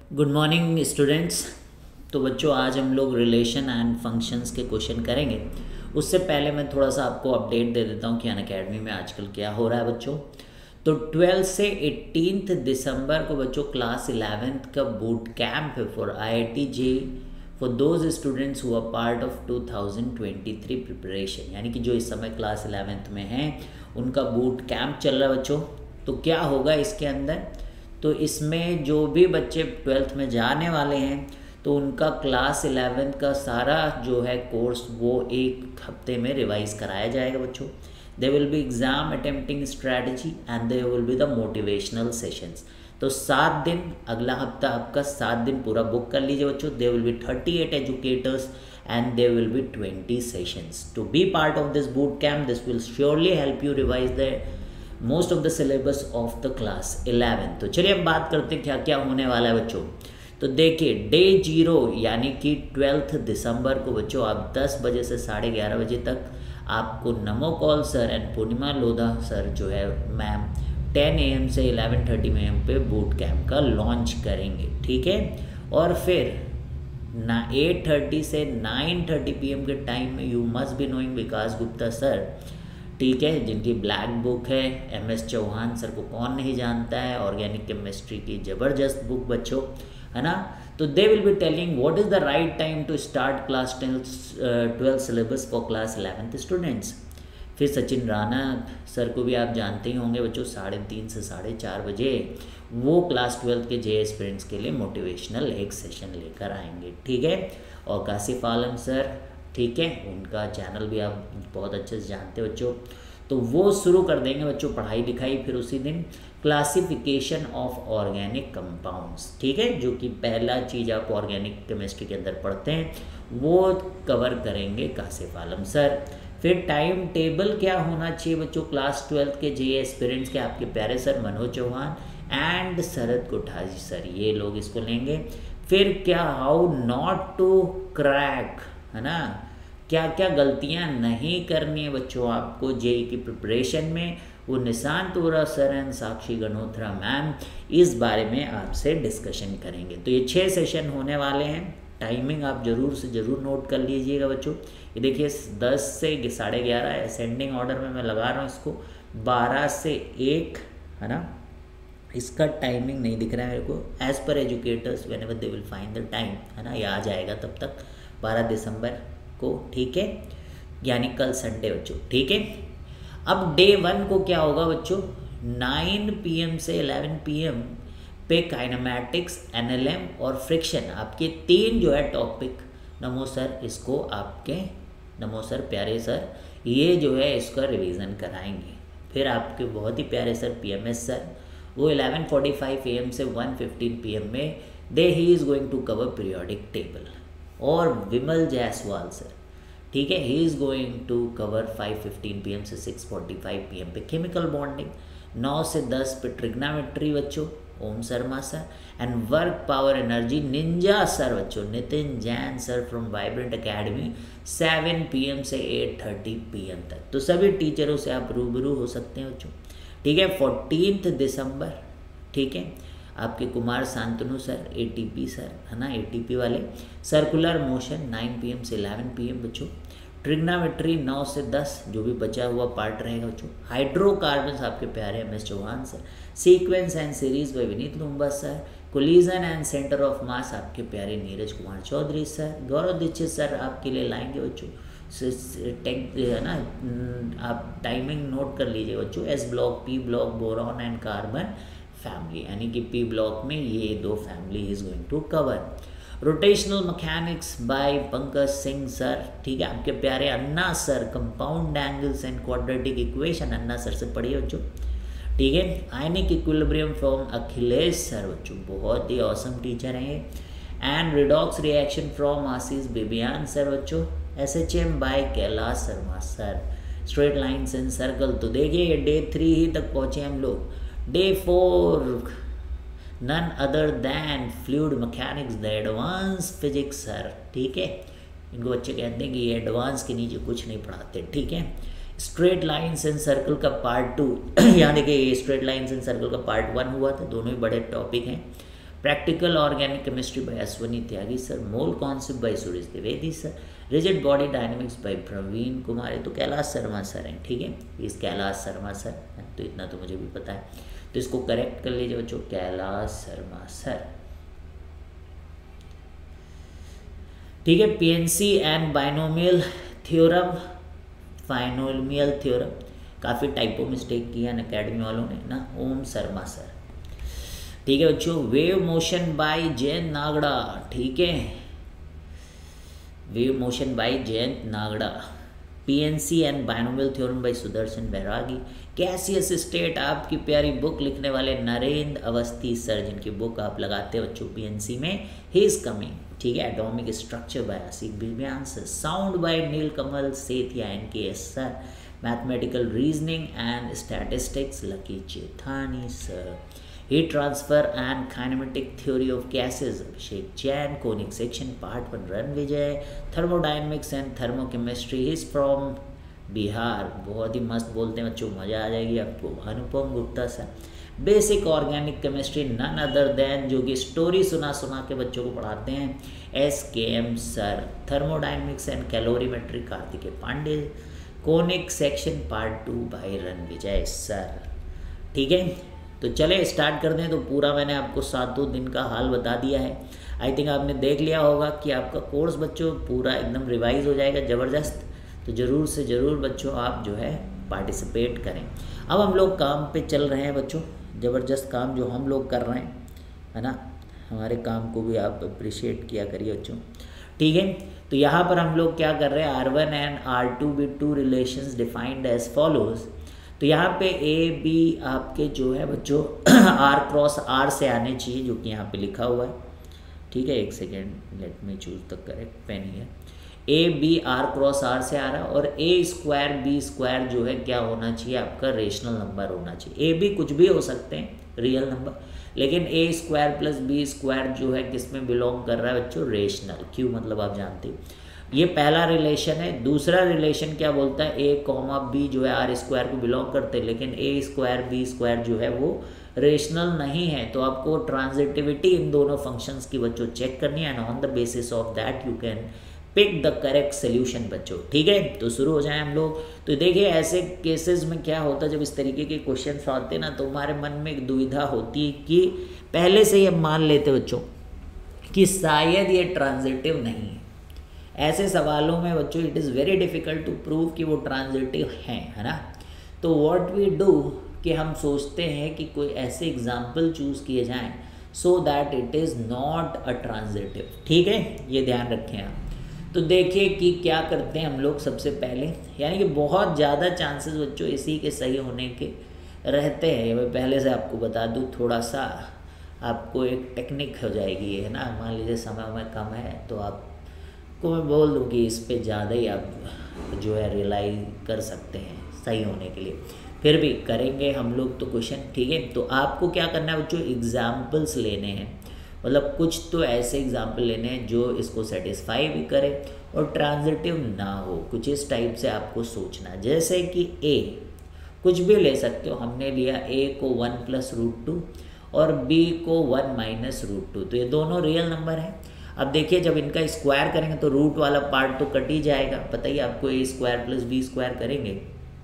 Good morning students. तो बच्चों आज हम लोग रिलेशन एंड फंक्शंस के क्वेश्चन करेंगे। उससे पहले मैं थोड़ा सा आपको अपडेट दे देता हूँ कि अनअकैडमी में आजकल क्या हो रहा है बच्चों। तो 12 से 18 दिसंबर को बच्चों क्लास 11th का बूट कैंप है for IIT JEE for those students who are part of 2023 preparation, यानी कि जो इस समय क्लास 11th में हैं उनका बूट कैंप चल रहा है बच्चों। तो क्या होगा इसके अंदर, तो इसमें जो भी बच्चे 12th में जाने वाले हैं तो उनका क्लास 11th का सारा जो है कोर्स वो एक हफ्ते में रिवाइज कराया जाएगा बच्चों। They will be exam attempting strategy and they will be the motivational sessions. तो 7 दिन, अगला हफ्ता आपका 7 दिन पूरा बुक कर लीजिए बच्चों। They will be 38 educators and there will be 20 sessions. To be part of this boot camp, this will surely help you revise the most of the syllabus of the class 11. तो चलिए हम बात करते हैं क्या क्या होने वाला है बच्चों। तो देखिए डे 0 यानी कि 12 दिसंबर को बच्चों आप 10 बजे से 11:30 बजे तक आपको Namo Kaul sir and Purnima Lodha sir जो है मैम 10 AM से 11:30 AM पे बूट कैंप का लॉन्च करेंगे, ठीक है। और फिर 8:30 से 9:30 PM के टाइम में you must be knowing Vikas Gupta sir, ठीक है, जिनकी ब्लैक बुक है। MS चौहान सर को कौन नहीं जानता है, ऑर्गेनिक केमिस्ट्री की ज़बरदस्त बुक बच्चों, है ना। तो they will be telling what is the right time to start class 12 syllabus for class 11th students. फिर सचिन राणा सर को भी आप जानते ही होंगे बच्चों, 3:30 से 4:30 बजे वो क्लास 12 के JEE एस्पिरेंट्स के लिए मोटिवेशनल एक सेशन लेकर आएंगे, ठीक है। और कासिफ आलम सर, ठीक है, उनका चैनल भी आप बहुत अच्छे से जानते हो बच्चों। तो वो शुरू कर देंगे बच्चों पढ़ाई लिखाई। फिर उसी दिन क्लासिफिकेशन ऑफ ऑर्गेनिक कंपाउंड्स, ठीक है, जो कि पहला चीज़ आप ऑर्गेनिक केमिस्ट्री के अंदर पढ़ते हैं वो कवर करेंगे कासिफ आलम सर। फिर टाइम टेबल क्या होना चाहिए बच्चों क्लास 12 के JEE एस्पिरेंट्स के, आपके प्यारे sir Manoj Chauhan and Sharad Kothari sir, ये लोग इसको लेंगे। फिर क्या हाउ नॉट टू क्रैक, है ना, क्या क्या गलतियां नहीं करनी है बच्चों आपको JEE की प्रिपरेशन में, वो Nishant Vora sir and Sakshi Ganotra ma'am इस बारे में आपसे डिस्कशन करेंगे। तो ये 6 सेशन होने वाले हैं। टाइमिंग आप जरूर से ज़रूर नोट कर लीजिएगा बच्चों। ये देखिए 10 से 11:30 असेंडिंग ऑर्डर में मैं लगा रहा हूँ इसको, 12 से 1, है ना। इसका टाइमिंग नहीं दिख रहा है मेरे को, as per educators whenever they will find the time, है ना, ये आ जाएगा तब तक 12 दिसंबर को, ठीक है, यानी कल संडे बच्चों, ठीक है। अब डे 1 को क्या होगा बच्चों, 9 PM से 11 PM पे काइनेमैटिक्स, NLM और फ्रिक्शन, आपके 3 जो है टॉपिक। नमो सर इसको आपके, नमो सर प्यारे सर, ये जो है इसका रिवीजन कराएंगे। फिर आपके बहुत ही प्यारे सर PMS सर, वो 11:45 AM से 1:15 PM में he is going to cover periodic table. और विमल जायसवाल सर, ठीक है, he is going to cover 5:15 PM से 6:45 PM पे केमिकल बॉन्डिंग। 9 से 10 पे ट्रिग्नोमेट्री बच्चों Om Sharma sir, and work power energy ninja sir बच्चों Nitin Jain sir from vibrant academy 7 PM से 8:30 PM तक। तो सभी टीचरों से आप रूबरू हो सकते हैं बच्चों, ठीक है। 14 दिसंबर, ठीक है, आपके Kumar Shantanu sir ATP sir, है ना, ATP वाले। सर्कुलर मोशन 9 PM से 11 PM बच्चों। ट्रिग्नोमेट्री 9 से 10 जो भी बचा हुआ पार्ट रहेगा बच्चों। हाइड्रोकार्बन्स आपके प्यारे MS Chauhan sir. Sequence and series by Vineet Lumba sir. Collision and centre of mass आपके प्यारे नीरज कुमार चौधरी सर। गौरव दीक्षित सर आपके लिए लाएंगे बच्चों। है ना, आप टाइमिंग नोट कर लीजिए बच्चों। S block, P block, boron and carbon family, यानी कि P ब्लॉक में ये 2 family is going to cover. Rotational mechanics by Pankaj Singh sir, ठीक है, आपके प्यारे Anna sir. Compound angles and quadratic equation Anna sir से पढ़िए बच्चों, ठीक है। Ionic equilibrium from Akhilesh sir बच्चों, बहुत ही ऑसम टीचर हैं। And redox reaction from Ashish Bibiyan sir बच्चों। SHM by Kailash Sharma sir. Straight lines and circle, तो देखिए ये डे 3 ही तक पहुँचे हम लोग। Day 4 none other than fluid mechanics the advance physics sir, ठीक है। इनको बच्चे कहते हैं कि ये एडवांस के नीचे कुछ नहीं पढ़ाते, ठीक है। स्ट्रेट लाइन्स एंड सर्कल का पार्ट 2 यहाँ देखिए, ये स्ट्रेट लाइन्स एंड सर्कल का पार्ट 1 हुआ था, दोनों ही बड़े टॉपिक हैं। Practical organic chemistry by Ashwani Tyagi sir, mole concept by Suresh Dwivedi sir, rigid body dynamics by Praveen Kumar, तो कैलाश शर्मा सर हैं, ठीक है, इस कैलाश शर्मा सर, तो इतना तो मुझे भी पता है, तो इसको करेक्ट कर लीजिए बच्चों, कैलाश शर्मा सर, ठीक है। PNC and binomial theorem, binomial theorem, काफ़ी टाइपो मिस्टेक किया ना अकेडमी वालों ने ना, ओम शर्मा सर, ठीक है बच्चों। Wave motion by Jayant Nagda, ठीक है, wave motion by Jayant Nagda, PNC and binomial theorem by Sudarshan Bairagi, gaseous state आपकी प्यारी बुक लिखने वाले नरेंद्र अवस्थी सर, जिनकी बुक आप लगाते हैं बच्चों पीएनसी में, ही इज कमिंग, ठीक है। Atomic structure by Asif Bibiyan sir, sound by Neelkamal Sethia NKS sir, mathematical reasoning and statistics Lucky Chethani sir, heat transfer and kinematic theory of gases Abhishek Jain, conic section part 1 Ranvijay, thermodynamics and thermochemistry is from Bihar, बहुत ही मस्त बोलते हैं बच्चों, मज़ा आ जाएगी आपको, Anupam Gupta sir, basic organic chemistry none other than, जो कि स्टोरी सुना सुना के बच्चों को पढ़ाते हैं, SKM sir, thermodynamics and calorimetry Kartikeya Pandey, conic section part 2 by Ranvijay sir, ठीक है। तो चले स्टार्ट कर दें, तो पूरा मैंने आपको 7 दिन का हाल बता दिया है, आई थिंक आपने देख लिया होगा कि आपका कोर्स बच्चों पूरा एकदम रिवाइज हो जाएगा ज़बरदस्त, तो ज़रूर से ज़रूर बच्चों आप जो है पार्टिसिपेट करें। अब हम लोग काम पे चल रहे हैं बच्चों, ज़बरदस्त काम जो हम लोग कर रहे हैं, है ना, हमारे काम को भी आप अप्रिशिएट किया करिए बच्चों, ठीक है। तो यहाँ पर हम लोग क्या कर रहे हैं, R1 and R2 with two relations defined as follows, तो यहाँ पे ए बी आपके जो है बच्चों R क्रॉस R से आने चाहिए, जो कि यहाँ पे लिखा हुआ है, ठीक है, एक second let me choose the correct pen है, A B R cross R से आ रहा है, और A स्क्वायर B स्क्वायर जो है क्या होना चाहिए आपका, रेशनल नंबर होना चाहिए, ए बी कुछ भी हो सकते हैं रियल नंबर, लेकिन A square plus B square जो है किस में बिलोंग कर रहा है बच्चों, रेशनल, क्यों मतलब आप जानते हो, ये पहला रिलेशन है। दूसरा रिलेशन क्या बोलता है, A कॉमा B जो है R स्क्वायर को बिलोंग करते हैं, लेकिन A स्क्वायर B स्क्वायर जो है वो रेशनल नहीं है, तो आपको ट्रांजिटिविटी इन दोनों फंक्शंस की बच्चों चेक करनी है, and on the basis of that you can pick the correct solution बच्चों, ठीक है। तो शुरू हो जाए हम लोग। तो देखिए ऐसे केसेस में क्या होता है, जब इस तरीके के क्वेश्चन आते हैं ना, तो हमारे मन में एक दुविधा होती है कि पहले से ही हम मान लेते बच्चों कि शायद ये ट्रांजिटिव नहीं है। ऐसे सवालों में बच्चों it is very difficult to prove कि वो ट्रांजिटिव हैं, है ना। तो व्हाट वी डू कि हम सोचते हैं कि कोई ऐसे एग्जाम्पल चूज़ किए जाएं so that it is not a transitive, ठीक है, ये ध्यान रखें आप। तो देखिए कि क्या करते हैं हम लोग सबसे पहले, यानी कि बहुत ज़्यादा चांसेस बच्चों इसी के सही होने के रहते हैं। मैं पहले से आपको बता दूँ, थोड़ा सा आपको एक टेक्निक हो जाएगी, है ना। मान लीजिए समय में कम है तो आपको मैं बोल दूँ कि इस पे ज़्यादा ही आप जो है रिलाई कर सकते हैं सही होने के लिए, फिर भी करेंगे हम लोग तो क्वेश्चन, ठीक है। तो आपको क्या करना है बच्चों, एग्जाम्पल्स लेने हैं, मतलब कुछ तो ऐसे एग्जाम्पल लेने हैं जो इसको सेटिस्फाई भी करे और ट्रांजिटिव ना हो, कुछ इस टाइप से आपको सोचना। जैसे कि ए कुछ भी ले सकते हो, हमने लिया ए को 1 + √2 और बी को 1 - √2, तो ये दोनों रियल नंबर हैं। अब देखिए जब इनका स्क्वायर करेंगे तो रूट वाला पार्ट तो कट ही जाएगा, बताइए आपको A square plus B square करेंगे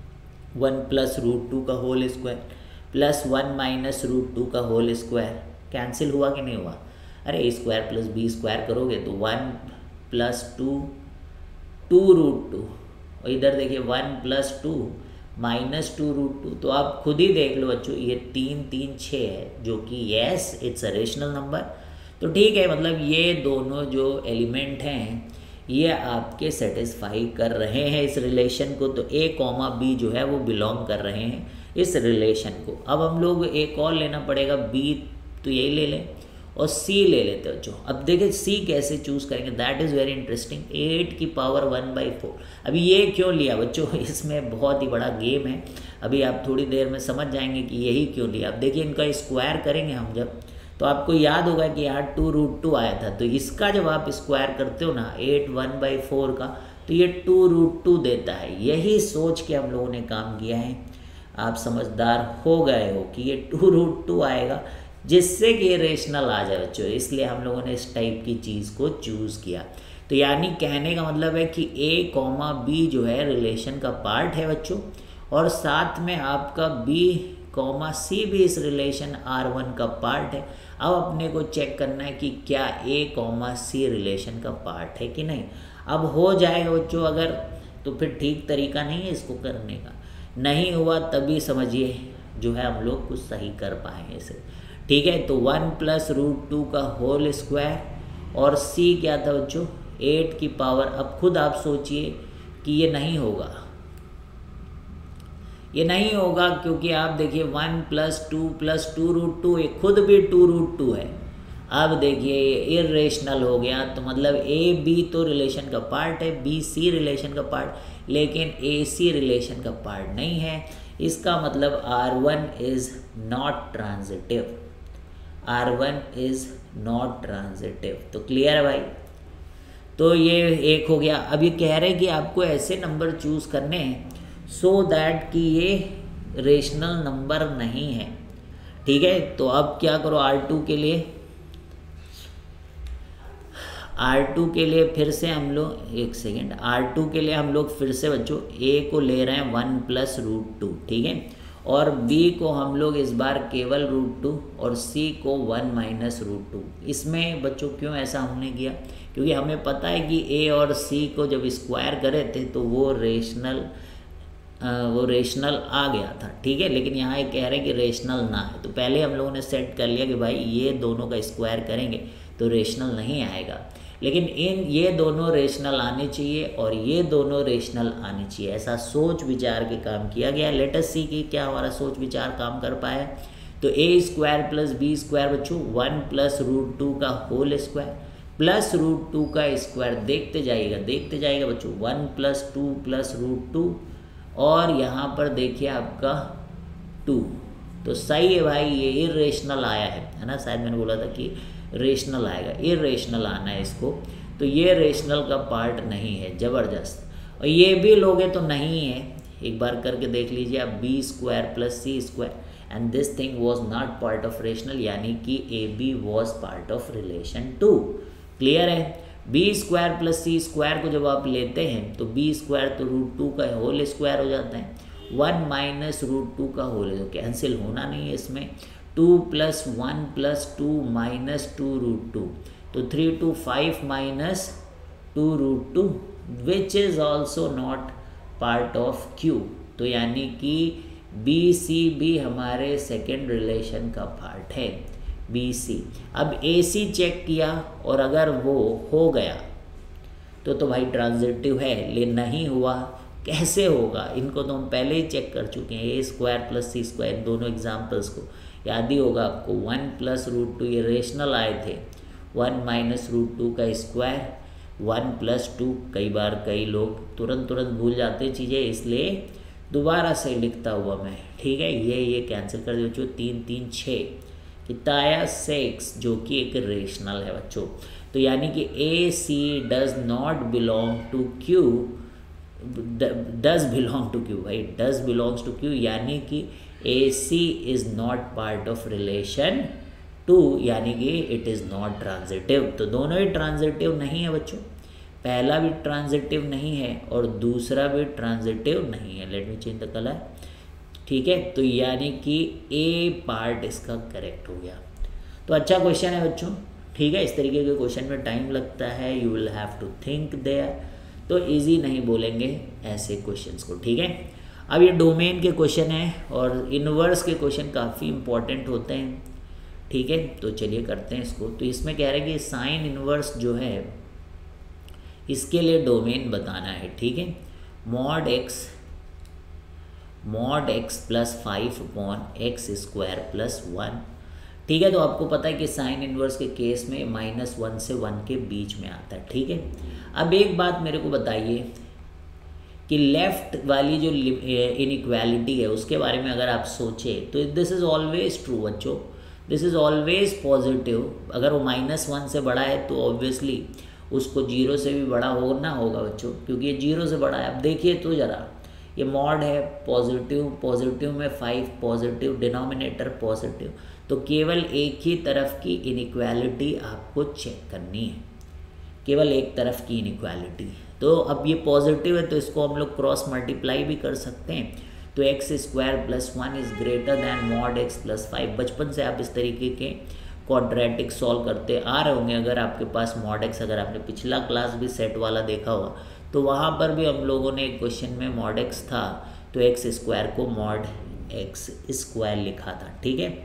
1 + √2 का होल स्क्वायर प्लस 1 - √2 का होल स्क्वायर, कैंसिल हुआ कि नहीं हुआ। अरे A square plus B square करोगे तो 1 + 2 2√2, और इधर देखिए 1 + 2 - 2√2, तो आप खुद ही देख लो बच्चों, ये 3 3 6 है, जो कि yes it's a rational number. तो ठीक है, मतलब ये दोनों जो एलिमेंट हैं ये आपके सेटिस्फाई कर रहे हैं इस रिलेशन को, तो ए कॉमा बी जो है वो बिलोंग कर रहे हैं इस रिलेशन को। अब हम लोग एक और लेना पड़ेगा, बी तो यही ले लें और सी ले लेते हो जो। अब देखिए सी कैसे चूज़ करेंगे, दैट इज़ वेरी इंटरेस्टिंग। 8 की पावर 1/4, अभी ये क्यों लिया बच्चों, इसमें बहुत ही बड़ा गेम है, अभी आप थोड़ी देर में समझ जाएंगे कि यही क्यों लिया। अब देखिए इनका स्क्वायर करेंगे हम जब, तो आपको याद होगा कि यहाँ 2√2 आया था, तो इसका जब आप स्क्वायर करते हो ना 8 1/4 का, तो ये 2√2 देता है। यही सोच के हम लोगों ने काम किया है, आप समझदार हो गए हो कि ये 2√2 आएगा, जिससे कि रेशनल आ जाए बच्चों, इसलिए हम लोगों ने इस टाइप की चीज़ को चूज़ किया। तो यानी कहने का मतलब है कि A, B जो है रिलेशन का पार्ट है बच्चों, और साथ में आपका B, C भी इस रिलेशन R1 का पार्ट है। अब अपने को चेक करना है कि क्या A, C रिलेशन का पार्ट है कि नहीं। अब हो जाएगा बच्चों अगर, तो फिर ठीक तरीका नहीं है इसको करने का, नहीं हुआ तभी समझिए जो है हम लोग कुछ सही कर पाएंगे इसे, ठीक है। तो 1 + √2 का होल स्क्वायर और C क्या था बच्चों 8 की पावर। अब खुद आप सोचिए कि ये नहीं होगा, ये नहीं होगा क्योंकि आप देखिए 1 + 2 + 2√2 ये खुद भी 2√2 है। अब देखिए ये इरेशनल हो गया, तो मतलब A B तो रिलेशन का पार्ट है, B C रिलेशन का पार्ट, लेकिन A C रिलेशन का पार्ट नहीं है। इसका मतलब R1 is not transitive, R1 is not transitive. तो क्लियर है भाई। तो ये एक हो गया। अब ये कह रहे हैं कि आपको ऐसे नंबर चूज़ करने हैं सो दैट कि ये रेशनल नंबर नहीं है, ठीक है। तो अब क्या करो, R2 के लिए फिर से हम लोग एक सेकेंड, R2 के लिए हम लोग फिर से बच्चों A को ले रहे हैं 1 + √2, ठीक है, और B को हम लोग इस बार केवल √2 और C को 1 - √2। इसमें बच्चों क्यों ऐसा हमने किया, क्योंकि हमें पता है कि A और C को जब स्क्वायर करे थे तो वो रेशनल आ गया था, ठीक है। लेकिन यहाँ ये कह रहे हैं कि रेशनल ना है, तो पहले हम लोगों ने सेट कर लिया कि भाई ये दोनों का स्क्वायर करेंगे तो रेशनल नहीं आएगा, लेकिन ये दोनों रेशनल आने चाहिए और ये दोनों रेशनल आने चाहिए, ऐसा सोच विचार के काम किया गया। लेट अस सी कि क्या हमारा सोच विचार काम कर पाया। तो A² + B² बच्चों 1 + √2 का होल स्क्वायर प्लस √2 का स्क्वायर, देखते जाइएगा बच्चों 1 + 2 + √2 और यहाँ पर देखिए आपका 2। तो सही है भाई, ये इरेशनल आया है ना, शायद मैंने बोला था कि रेशनल आएगा, इरेशनल आना है इसको। तो ये रेशनल का पार्ट नहीं है, ज़बरदस्त। और ये भी लोगे तो नहीं है, एक बार करके देख लीजिए आप, B² + C² and this thing was not part of rational, यानी कि AB was part of relation 2। Clear है। B² + C² को जब आप लेते हैं तो B² तो √2 का होल स्क्वायर हो जाता है, 1 - √2 का होल, तो कैंसिल होना नहीं है इसमें। 2 + 1 + 2 - 2 √2, तो 3 to 5 - 2 √2 which is also not part of Q। तो यानी कि BC भी हमारे सेकेंड रिलेशन का पार्ट है, BC। अब AC चेक किया और अगर वो हो गया तो भाई ट्रांजिटिव है, लेकिन नहीं हुआ, कैसे होगा, इनको तो हम पहले ही चेक कर चुके हैं, A² + C², दोनों एग्जाम्पल्स को याद ही होगा आपको। 1 + √2 ये रेशनल आए थे, 1 - √2 का स्क्वायर, 1 + 2, कई बार कई लोग तुरंत भूल जाते चीज़ें, इसलिए दोबारा से लिखता हुआ मैं, ठीक है। ये कैंसिल कर दो बच्चों, 3 - 3 = 6, कितना आया 6, जो कि एक रेशनल है बच्चों। तो यानी कि AC does not belong to Q, does belong to Q भाई, डज बिलोंग्स टू Q, यानी कि AC is not part of relation 2, यानी कि इट इज़ नॉट ट्रांजिटिव। तो दोनों ही ट्रांजिटिव नहीं है बच्चों, पहला भी ट्रांजिटिव नहीं है और दूसरा भी ट्रांजिटिव नहीं है। Let me change the colour, ठीक है। तो यानी कि A पार्ट इसका करेक्ट हो गया। तो अच्छा क्वेश्चन है बच्चों, ठीक है। इस तरीके के क्वेश्चन में टाइम लगता है, you will have to think there, तो इजी नहीं बोलेंगे ऐसे क्वेश्चंस को, ठीक है। अब ये डोमेन के क्वेश्चन हैं और इनवर्स के क्वेश्चन काफ़ी इंपॉर्टेंट होते हैं, ठीक है। तो चलिए करते हैं इसको। तो इसमें कह रहे हैं कि साइन इनवर्स जो है इसके लिए डोमेन बताना है, ठीक है। mod x + 5/x² + 1, ठीक है। तो आपको पता है कि साइन इनवर्स के केस में -1 से 1 के बीच में आता है, ठीक है। अब एक बात मेरे को बताइए कि लेफ्ट वाली जो इनइक्वालिटी है उसके बारे में अगर आप सोचें तो दिस इज़ ऑलवेज ट्रू बच्चों, दिस इज़ ऑलवेज पॉजिटिव। अगर वो -1 से बड़ा है तो ऑब्वियसली उसको 0 से भी बड़ा होना होगा बच्चों, क्योंकि ये 0 से बड़ा है। अब देखिए तो ज़रा, ये मॉड है पॉजिटिव, पॉजिटिव में 5 पॉजिटिव, डिनोमिनेटर पॉजिटिव, तो केवल एक ही तरफ की इनइक्वालिटी आपको चेक करनी है, केवल एक तरफ की इनइक्वालिटी। तो अब ये पॉजिटिव है तो इसको हम लोग क्रॉस मल्टीप्लाई भी कर सकते हैं, तो x square plus 1 is greater than mod x plus 5। बचपन से आप इस तरीके के क्वाड्रेटिक सॉल्व करते आ रहे होंगे। अगर आपके पास मॉड एक्स, अगर आपने पिछला क्लास भी सेट वाला देखा हुआ तो वहाँ पर भी हम लोगों ने एक क्वेश्चन में मॉड एक्स था तो एक्स स्क्वायर को मॉड एक्स स्क्वायर लिखा था। ठीक है,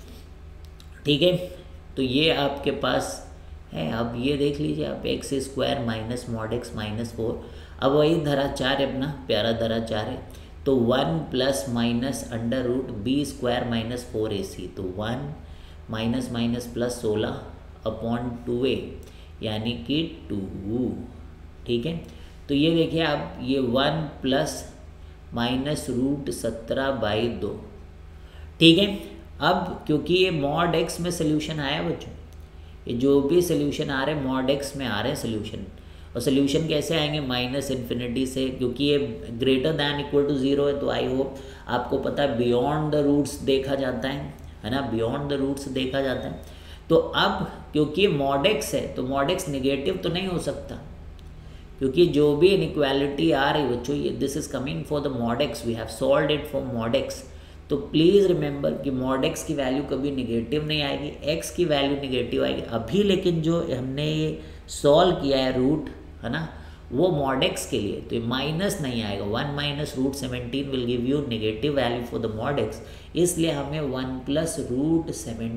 ठीक है, तो ये आपके पास है। अब ये देख लीजिए आप, x square minus mod x minus 4, अब वही धराचार है अपना प्यारा धराचार है, तो 1 plus minus under root b square minus 4ac, तो 1 minus minus plus 16 upon 2a यानी कि 2। ठीक है, तो ये देखिए आप, ये 1 प्लस माइनस रूट 17/2। ठीक है, अब क्योंकि ये मॉड एक्स में सोल्यूशन आया बच्चों, ये जो भी सोल्यूशन आ रहे हैं मॉड एक्स में आ रहे हैं सोल्यूशन, और सोल्यूशन कैसे आएंगे, माइनस इन्फिनिटी से, क्योंकि ये ग्रेटर दैन इक्वल टू 0 है। तो आई होप आपको पता है बियॉन्ड द रूट्स देखा जाता है ना, बियॉन्ड द रूट्स देखा जाता है। तो अब क्योंकि मॉड एक्स है तो मॉड एक्स निगेटिव तो नहीं हो सकता, क्योंकि जो भी इनइक्वालिटी आ रही बच्चों, ये this is coming for the mod x, we have solved it for mod x. तो प्लीज़ रिमेंबर कि मॉड एक्स की वैल्यू कभी निगेटिव नहीं आएगी, एक्स की वैल्यू निगेटिव आएगी। अभी लेकिन जो हमने ये सॉल्व किया है रूट, है ना, वो मॉड एक्स के लिए, तो ये माइनस नहीं आएगा। 1 minus root 17 will give you negative value for the mod x, इसलिए हमें 1 प्लस रूट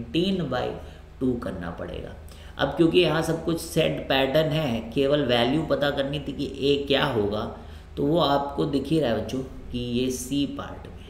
17/2 करना पड़ेगा। अब क्योंकि यहाँ सब कुछ सेट पैटर्न है, केवल वैल्यू पता करनी थी कि ए क्या होगा, तो वो आपको दिख ही रहा है बच्चों कि ये सी पार्ट में।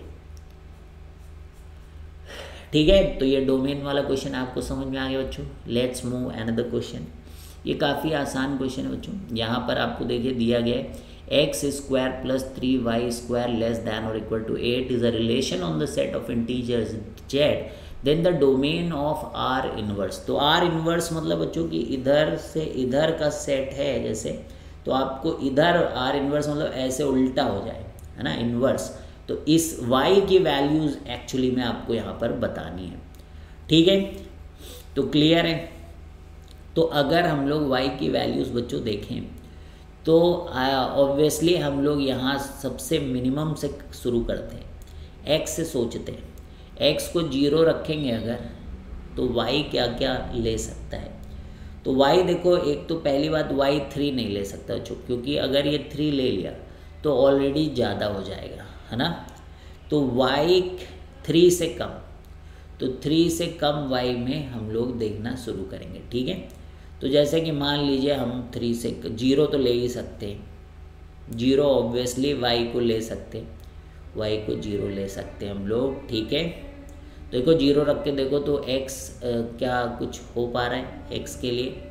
ठीक है, तो ये डोमेन वाला क्वेश्चन आपको समझ में आ गया बच्चों। Let's move another question. ये काफ़ी आसान क्वेश्चन है बच्चों। यहाँ पर आपको देखिए दिया गया है x square plus 3y square less than और equal to 8 is a relation on the set of integers Z, then the domain of R inverse. तो आर इनवर्स मतलब बच्चों कि इधर से इधर का सेट है जैसे, तो आपको इधर आर इनवर्स मतलब ऐसे उल्टा हो जाए, है ना, इनवर्स। तो इस y की वैल्यूज़ एक्चुअली में आपको यहाँ पर बतानी है। ठीक है, तो क्लियर है। तो अगर हम लोग y की वैल्यूज़ बच्चों देखें तो ऑब्वियसली हम लोग यहाँ सबसे मिनिमम से शुरू करते हैं, x से सोचते हैं। x को 0 रखेंगे अगर, तो y क्या क्या ले सकता है। तो y देखो, एक तो पहली बात y 3 नहीं ले सकता बच्चों, क्योंकि अगर ये 3 ले लिया तो ऑलरेडी ज़्यादा हो जाएगा, है ना। तो y 3 से कम, तो 3 से कम y में हम लोग देखना शुरू करेंगे। ठीक है, तो जैसे कि मान लीजिए हम 3 से 0 तो ले ही सकते हैं, 0 ऑब्वियसली y को ले सकते हैं, y को 0 ले सकते हैं हम लोग। ठीक है, तो देखो 0 रख के देखो तो x क्या कुछ हो पा रहा है x के लिए।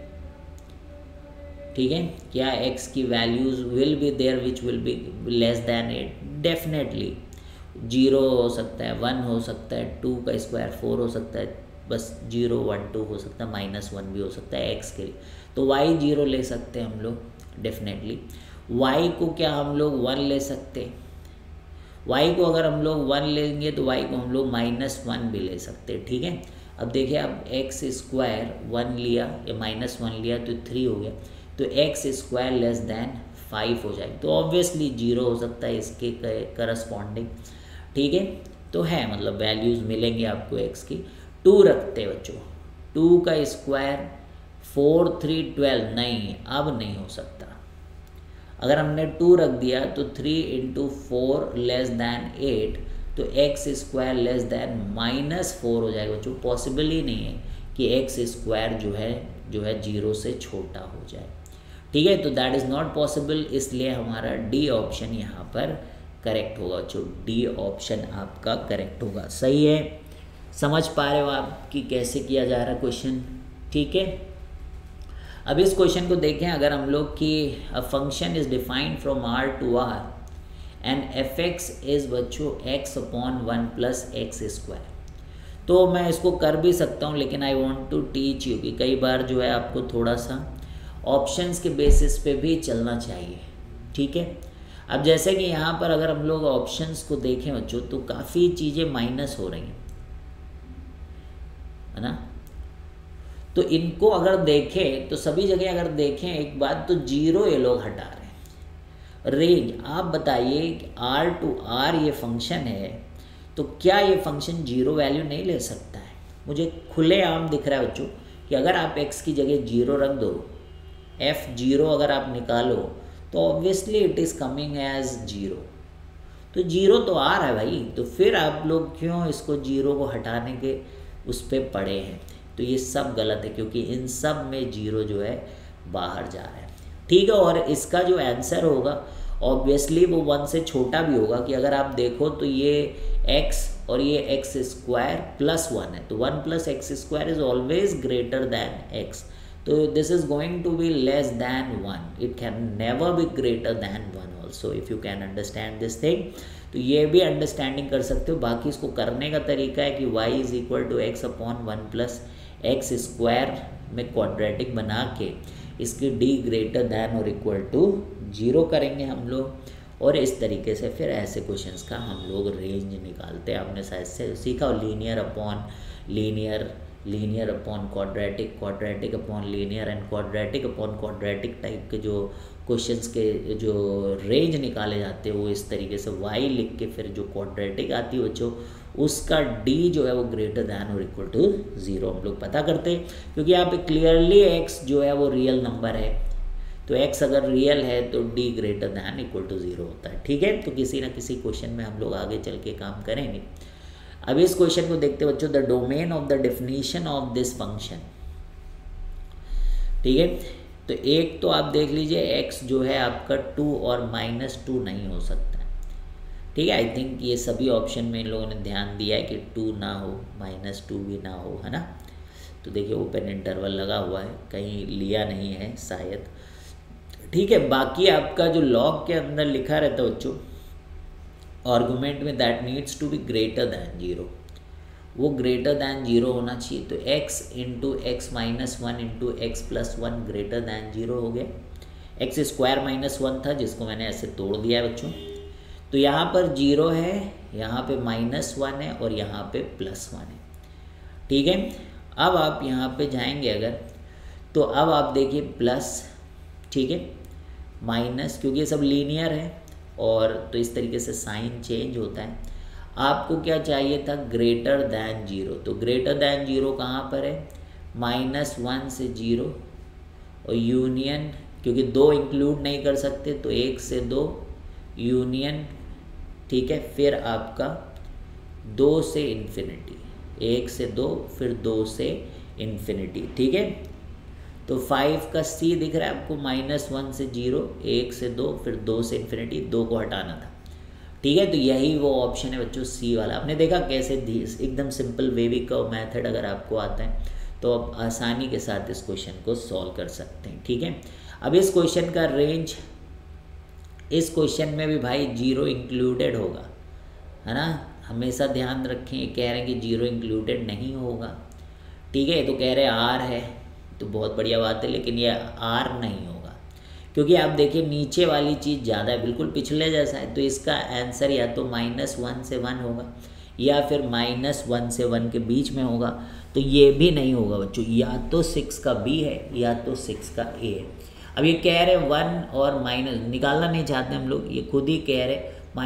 ठीक है, क्या x की values will be there which will be less than 8, definitely 0 हो सकता है, 1 हो सकता है, 2 का स्क्वायर 4 हो सकता है, बस 0 1 2 हो सकता है, -1 भी हो सकता है x के लिए। तो y 0 ले सकते हैं हम लोग डेफिनेटली। y को क्या हम लोग 1 ले सकते हैं, y को अगर हम लोग 1 लेंगे तो y को हम लोग -1 भी ले सकते हैं। ठीक है, अब देखिए अब x स्क्वायर 1 लिया या -1 लिया तो 3 हो गया, तो x स्क्वायर लेस दैन 5 हो जाएगा, तो ऑब्वियसली 0 हो सकता है इसके करस्पॉन्डिंग। ठीक है, तो है मतलब वैल्यूज़ मिलेंगे आपको x की। 2 रखते हैं बच्चों, 2 का स्क्वायर 4 3 12, नहीं अब नहीं हो सकता। अगर हमने 2 रख दिया तो 3 × 4 लेस दैन 8, तो x स्क्वायर लेस दैन -4 हो जाएगा बच्चों। पॉसिबल ही नहीं है कि x स्क्वायर जो है 0 से छोटा हो जाए। ठीक है, तो दैट इज़ नॉट पॉसिबल, इसलिए हमारा डी ऑप्शन यहाँ पर करेक्ट होगा बच्चों। डी ऑप्शन आपका करेक्ट होगा। सही है, समझ पा रहे हो आप कि कैसे किया जा रहा है क्वेश्चन। ठीक है, अब इस क्वेश्चन को देखें अगर हम लोग कि a function is defined from r to r and fx is बच्चों x upon 1 plus x square. तो मैं इसको कर भी सकता हूँ, लेकिन I want to teach you कि कई बार जो है आपको थोड़ा सा ऑप्शंस के बेसिस पे भी चलना चाहिए। ठीक है, अब जैसे कि यहाँ पर अगर हम लोग ऑप्शंस को देखें बच्चों तो काफ़ी चीज़ें माइनस हो रही हैं, है ना। तो इनको अगर देखें तो सभी जगह अगर देखें एक बात तो जीरो ये लोग हटा रहे हैं। रेंज आप बताइए R to R ये फंक्शन है तो क्या ये फंक्शन जीरो वैल्यू नहीं ले सकता है? मुझे खुलेआम दिख रहा है बच्चों कि अगर आप x की जगह जीरो रख दो, f0 अगर आप निकालो तो obviously it is coming as zero. तो जीरो तो आ रहा है भाई, तो फिर आप लोग क्यों इसको जीरो को हटाने के उस पर पड़े हैं? तो ये सब गलत है क्योंकि इन सब में जीरो जो है बाहर जा रहा है, ठीक है। और इसका जो आंसर होगा ऑब्वियसली वो 1 से छोटा भी होगा कि अगर आप देखो तो ये x और ये एक्स स्क्वायर प्लस 1 है, तो 1 plus x square is always greater than x, तो this is going to be less than 1, it can never be greater than 1 also, if you can understand this thing. तो ये भी understanding कर सकते हो। बाकी इसको करने का तरीका है कि y is equal to x upon 1 plus x square में क्वाड्रेटिक बना के इसकी d ग्रेटर दैन और इक्वल टू 0 करेंगे हम लोग, और इस तरीके से फिर ऐसे क्वेश्चंस का हम लोग रेंज निकालते हैं। आपने शायद से सीखा linear upon linear, linear upon quadratic, quadratic upon linear and quadratic upon quadratic type के जो क्वेश्चंस के जो रेंज निकाले जाते हैं वो इस तरीके से y लिख के फिर जो क्वाड्रेटिक आती है बच्चों उसका d जो है वो ग्रेटर दैन और इक्वल टू 0 हम लोग पता करते हैं, क्योंकि यहाँ पे क्लियरली x जो है वो रियल नंबर है, तो x अगर रियल है तो d greater than equal to 0 होता है, ठीक है। तो किसी ना किसी क्वेश्चन में हम लोग आगे चल के काम करेंगे। अब इस क्वेश्चन को देखते बच्चों, the domain of the definition of this function, ठीक है। तो एक तो आप देख लीजिए x जो है आपका 2 और -2 नहीं हो सकता है, ठीक है। आई थिंक ये सभी ऑप्शन में इन लोगों ने ध्यान दिया है कि 2 ना हो, -2 भी ना हो, है ना। तो देखिए ओपन इंटरवल लगा हुआ है, कहीं लिया नहीं है शायद, ठीक है। बाकी आपका जो लॉग के अंदर लिखा रहता है बच्चों आर्गुमेंट में that needs to be greater than 0, वो ग्रेटर दैन 0 होना चाहिए। तो x into x minus 1 into x plus 1 greater than 0 हो गया। एक्स स्क्वायर -1 था जिसको मैंने ऐसे तोड़ दिया है बच्चों। तो यहाँ पर 0 है, यहाँ पे -1 है और यहाँ पे +1 है, ठीक है। अब आप यहाँ पे जाएंगे अगर, तो अब आप देखिए प्लस, ठीक है, माइनस, क्योंकि ये सब लीनियर है और तो इस तरीके से साइन चेंज होता है। आपको क्या चाहिए था? ग्रेटर दैन 0, तो ग्रेटर दैन 0 कहाँ पर है? -1 से 0 और यूनियन, क्योंकि 2 इंक्लूड नहीं कर सकते तो 1 से 2 यूनियन, ठीक है। फिर आपका 2 से इन्फिनिटी, 1 से 2 फिर 2 से इन्फिनिटी, ठीक है। तो 5 का C दिख रहा है आपको, -1 से 0, 1 से 2 फिर 2 से इन्फिनिटी, 2 को हटाना था, ठीक है। तो यही वो ऑप्शन है बच्चों C वाला। आपने देखा कैसे एकदम सिंपल वेवी कर्व मेथड अगर आपको आता है तो आप आसानी के साथ इस क्वेश्चन को सॉल्व कर सकते हैं, ठीक है। अब इस क्वेश्चन का रेंज, इस क्वेश्चन में भी भाई 0 इंक्लूडेड होगा, है ना। हमेशा ध्यान रखें, कह रहे हैं कि 0 इंक्लूडेड नहीं होगा, ठीक है। तो कह रहे R है तो बहुत बढ़िया बात है, लेकिन ये R नहीं होगा क्योंकि आप देखिए नीचे वाली चीज़ ज़्यादा है, बिल्कुल पिछले जैसा है। तो इसका आंसर या तो -1 से 1 होगा या फिर -1 से 1 के बीच में होगा। तो ये भी नहीं होगा बच्चों, या तो 6 का B है या तो 6 का A है। अब ये कह रहे 1 और माइनस निकालना नहीं चाहते हम लोग, ये खुद ही कह रहे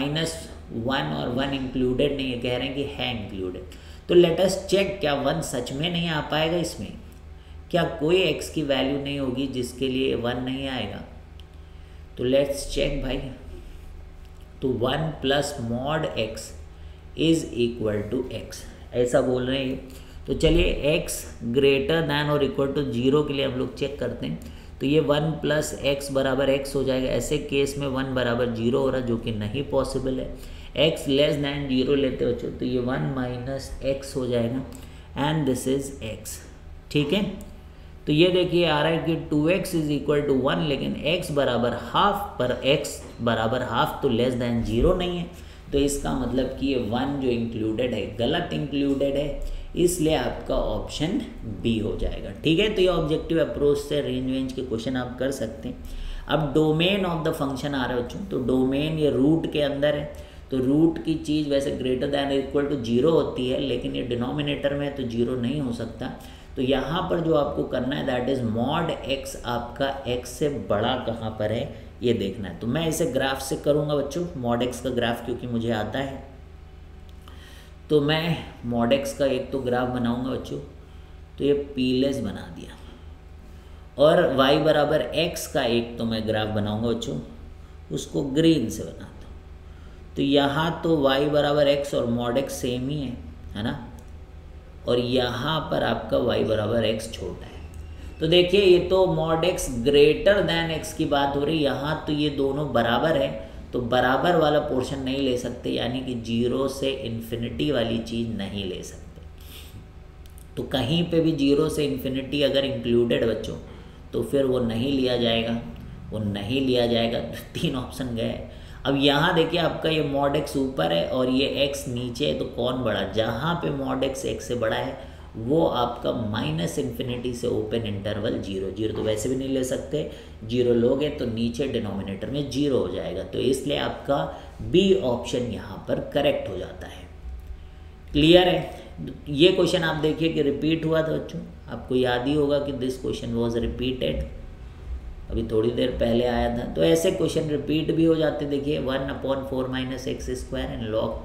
-1 और 1 इंक्लूडेड नहीं है, कह रहे हैं कि है इंक्लूडेड। तो लेट अस चेक, क्या 1 सच में नहीं आ पाएगा इसमें? क्या कोई x की वैल्यू नहीं होगी जिसके लिए 1 नहीं आएगा? तो लेट्स चेक भाई। तो 1 plus mod x is equal to x, ऐसा बोल रहे हैं। तो चलिए x ग्रेटर दैन और इक्वल टू 0 के लिए हम लोग चेक करते हैं। तो ये 1 प्लस x बराबर x हो जाएगा। ऐसे केस में 1 बराबर 0 हो रहा है जो कि नहीं पॉसिबल है। x लेस दैन 0 लेते हो तो ये 1 माइनस x हो जाएगा एंड दिस इज x, ठीक है। तो ये देखिए आ रहा है कि 2x इज इक्वल टू 1, लेकिन x बराबर हाफ पर x बराबर हाफ तो लेस दैन 0 नहीं है। तो इसका मतलब कि ये 1 जो इंक्लूडेड है गलत इंक्लूडेड है, इसलिए आपका ऑप्शन B हो जाएगा, ठीक है। तो ये ऑब्जेक्टिव अप्रोच से रेंज वेंज के क्वेश्चन आप कर सकते हैं। अब डोमेन ऑफ द फंक्शन आ रहा है बच्चों, तो डोमेन ये रूट के अंदर है, तो रूट की चीज़ वैसे ग्रेटर दैन इक्वल टू 0 होती है, लेकिन ये डिनोमिनेटर में है तो 0 नहीं हो सकता। तो यहाँ पर जो आपको करना है दैट इज़ मॉड x आपका x से बड़ा कहाँ पर है ये देखना है। तो मैं इसे ग्राफ से करूँगा बच्चों, मॉड x का ग्राफ, क्योंकि मुझे आता है। तो मैं मॉड x का एक तो ग्राफ बनाऊँगा बच्चों, तो ये पीलेस बना दिया, और y बराबर x का एक तो मैं ग्राफ बनाऊँगा बच्चों, उसको ग्रीन से बनाता हूँ। तो यहाँ तो y बराबर x और मॉड x सेम ही है ना, और यहाँ पर आपका y बराबर x छोटा है। तो देखिए ये तो mod x greater than x की बात हो रही है, यहाँ तो ये दोनों बराबर है, तो बराबर वाला पोर्शन नहीं ले सकते, यानी कि 0 से इन्फिनिटी वाली चीज़ नहीं ले सकते। तो कहीं पे भी 0 से इन्फिनिटी अगर इंक्लूडेड बच्चों, तो फिर वो नहीं लिया जाएगा, वो नहीं लिया जाएगा। 3 ऑप्शन गए। अब यहाँ देखिए आपका ये मॉड x ऊपर है और ये x नीचे है, तो कौन बड़ा? जहाँ पे मॉड x से बड़ा है वो आपका माइनस इन्फिनिटी से ओपन इंटरवल 0 तो वैसे भी नहीं ले सकते, 0 लोगे तो नीचे डिनोमिनेटर में 0 हो जाएगा, तो इसलिए आपका बी ऑप्शन यहाँ पर करेक्ट हो जाता है। क्लियर है? ये क्वेश्चन आप देखिए कि रिपीट हुआ था बच्चों, आपको याद ही होगा कि दिस क्वेश्चन वॉज रिपीटेड, अभी थोड़ी देर पहले आया था। तो ऐसे क्वेश्चन रिपीट भी हो जाते, देखिए 1/4 - x² and log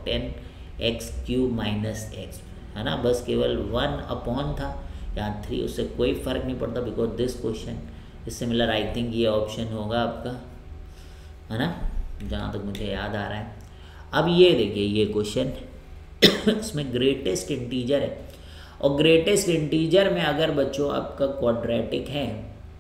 10x³ - x, है ना, बस केवल 1 था, यहाँ 3, उससे कोई फ़र्क नहीं पड़ता, because this question is similar. I think ये ऑप्शन होगा आपका, है ना, जहाँ तक मुझे याद आ रहा है। अब ये देखिए ये क्वेश्चन इसमें ग्रेटेस्ट इंटीजर है, और ग्रेटेस्ट इंटीजर में अगर बच्चों आपका क्वाड्रेटिक है,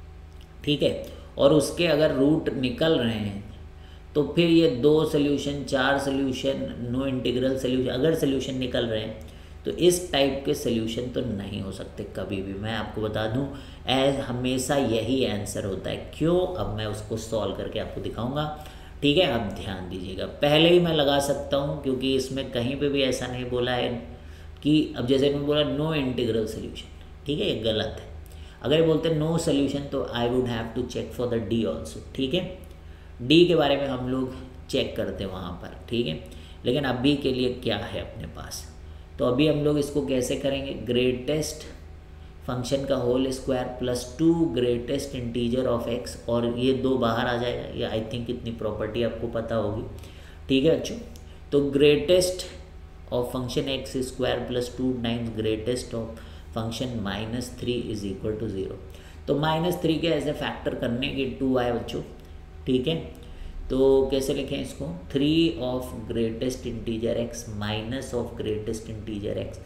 ठीक है, और उसके अगर रूट निकल रहे हैं, तो फिर ये 2 solution 4 solution no integral solution, अगर सोल्यूशन निकल रहे हैं तो इस टाइप के सोल्यूशन तो नहीं हो सकते कभी भी। मैं आपको बता दूं हमेशा यही आंसर होता है। क्यों? अब मैं उसको सॉल्व करके आपको दिखाऊंगा, ठीक है, आप ध्यान दीजिएगा। पहले ही मैं लगा सकता हूं, क्योंकि इसमें कहीं पे भी ऐसा नहीं बोला है कि, अब जैसे मैंने बोला नो इंटीग्रल सोल्यूशन, ठीक है, ये गलत है। अगर ये बोलते नो सोल्यूशन तो I would have to check for the D also, ठीक है, डी के बारे में हम लोग चेक करते हैं वहाँ पर, ठीक है। लेकिन अभी के लिए क्या है अपने पास, तो अभी हम लोग इसको कैसे करेंगे, ग्रेटेस्ट फंक्शन का whole square plus 2 greatest integer of x, और ये 2 बाहर आ जाएगा, ये आई थिंक इतनी प्रॉपर्टी आपको पता होगी, ठीक है बच्चों। तो greatest of function x² plus 2 times greatest of function -3 is equal to 0। तो -3 के ऐसे फैक्टर करने के 2 आए बच्चों, ठीक है। तो कैसे लिखें इसको, 3 of greatest integer x minus of greatest integer x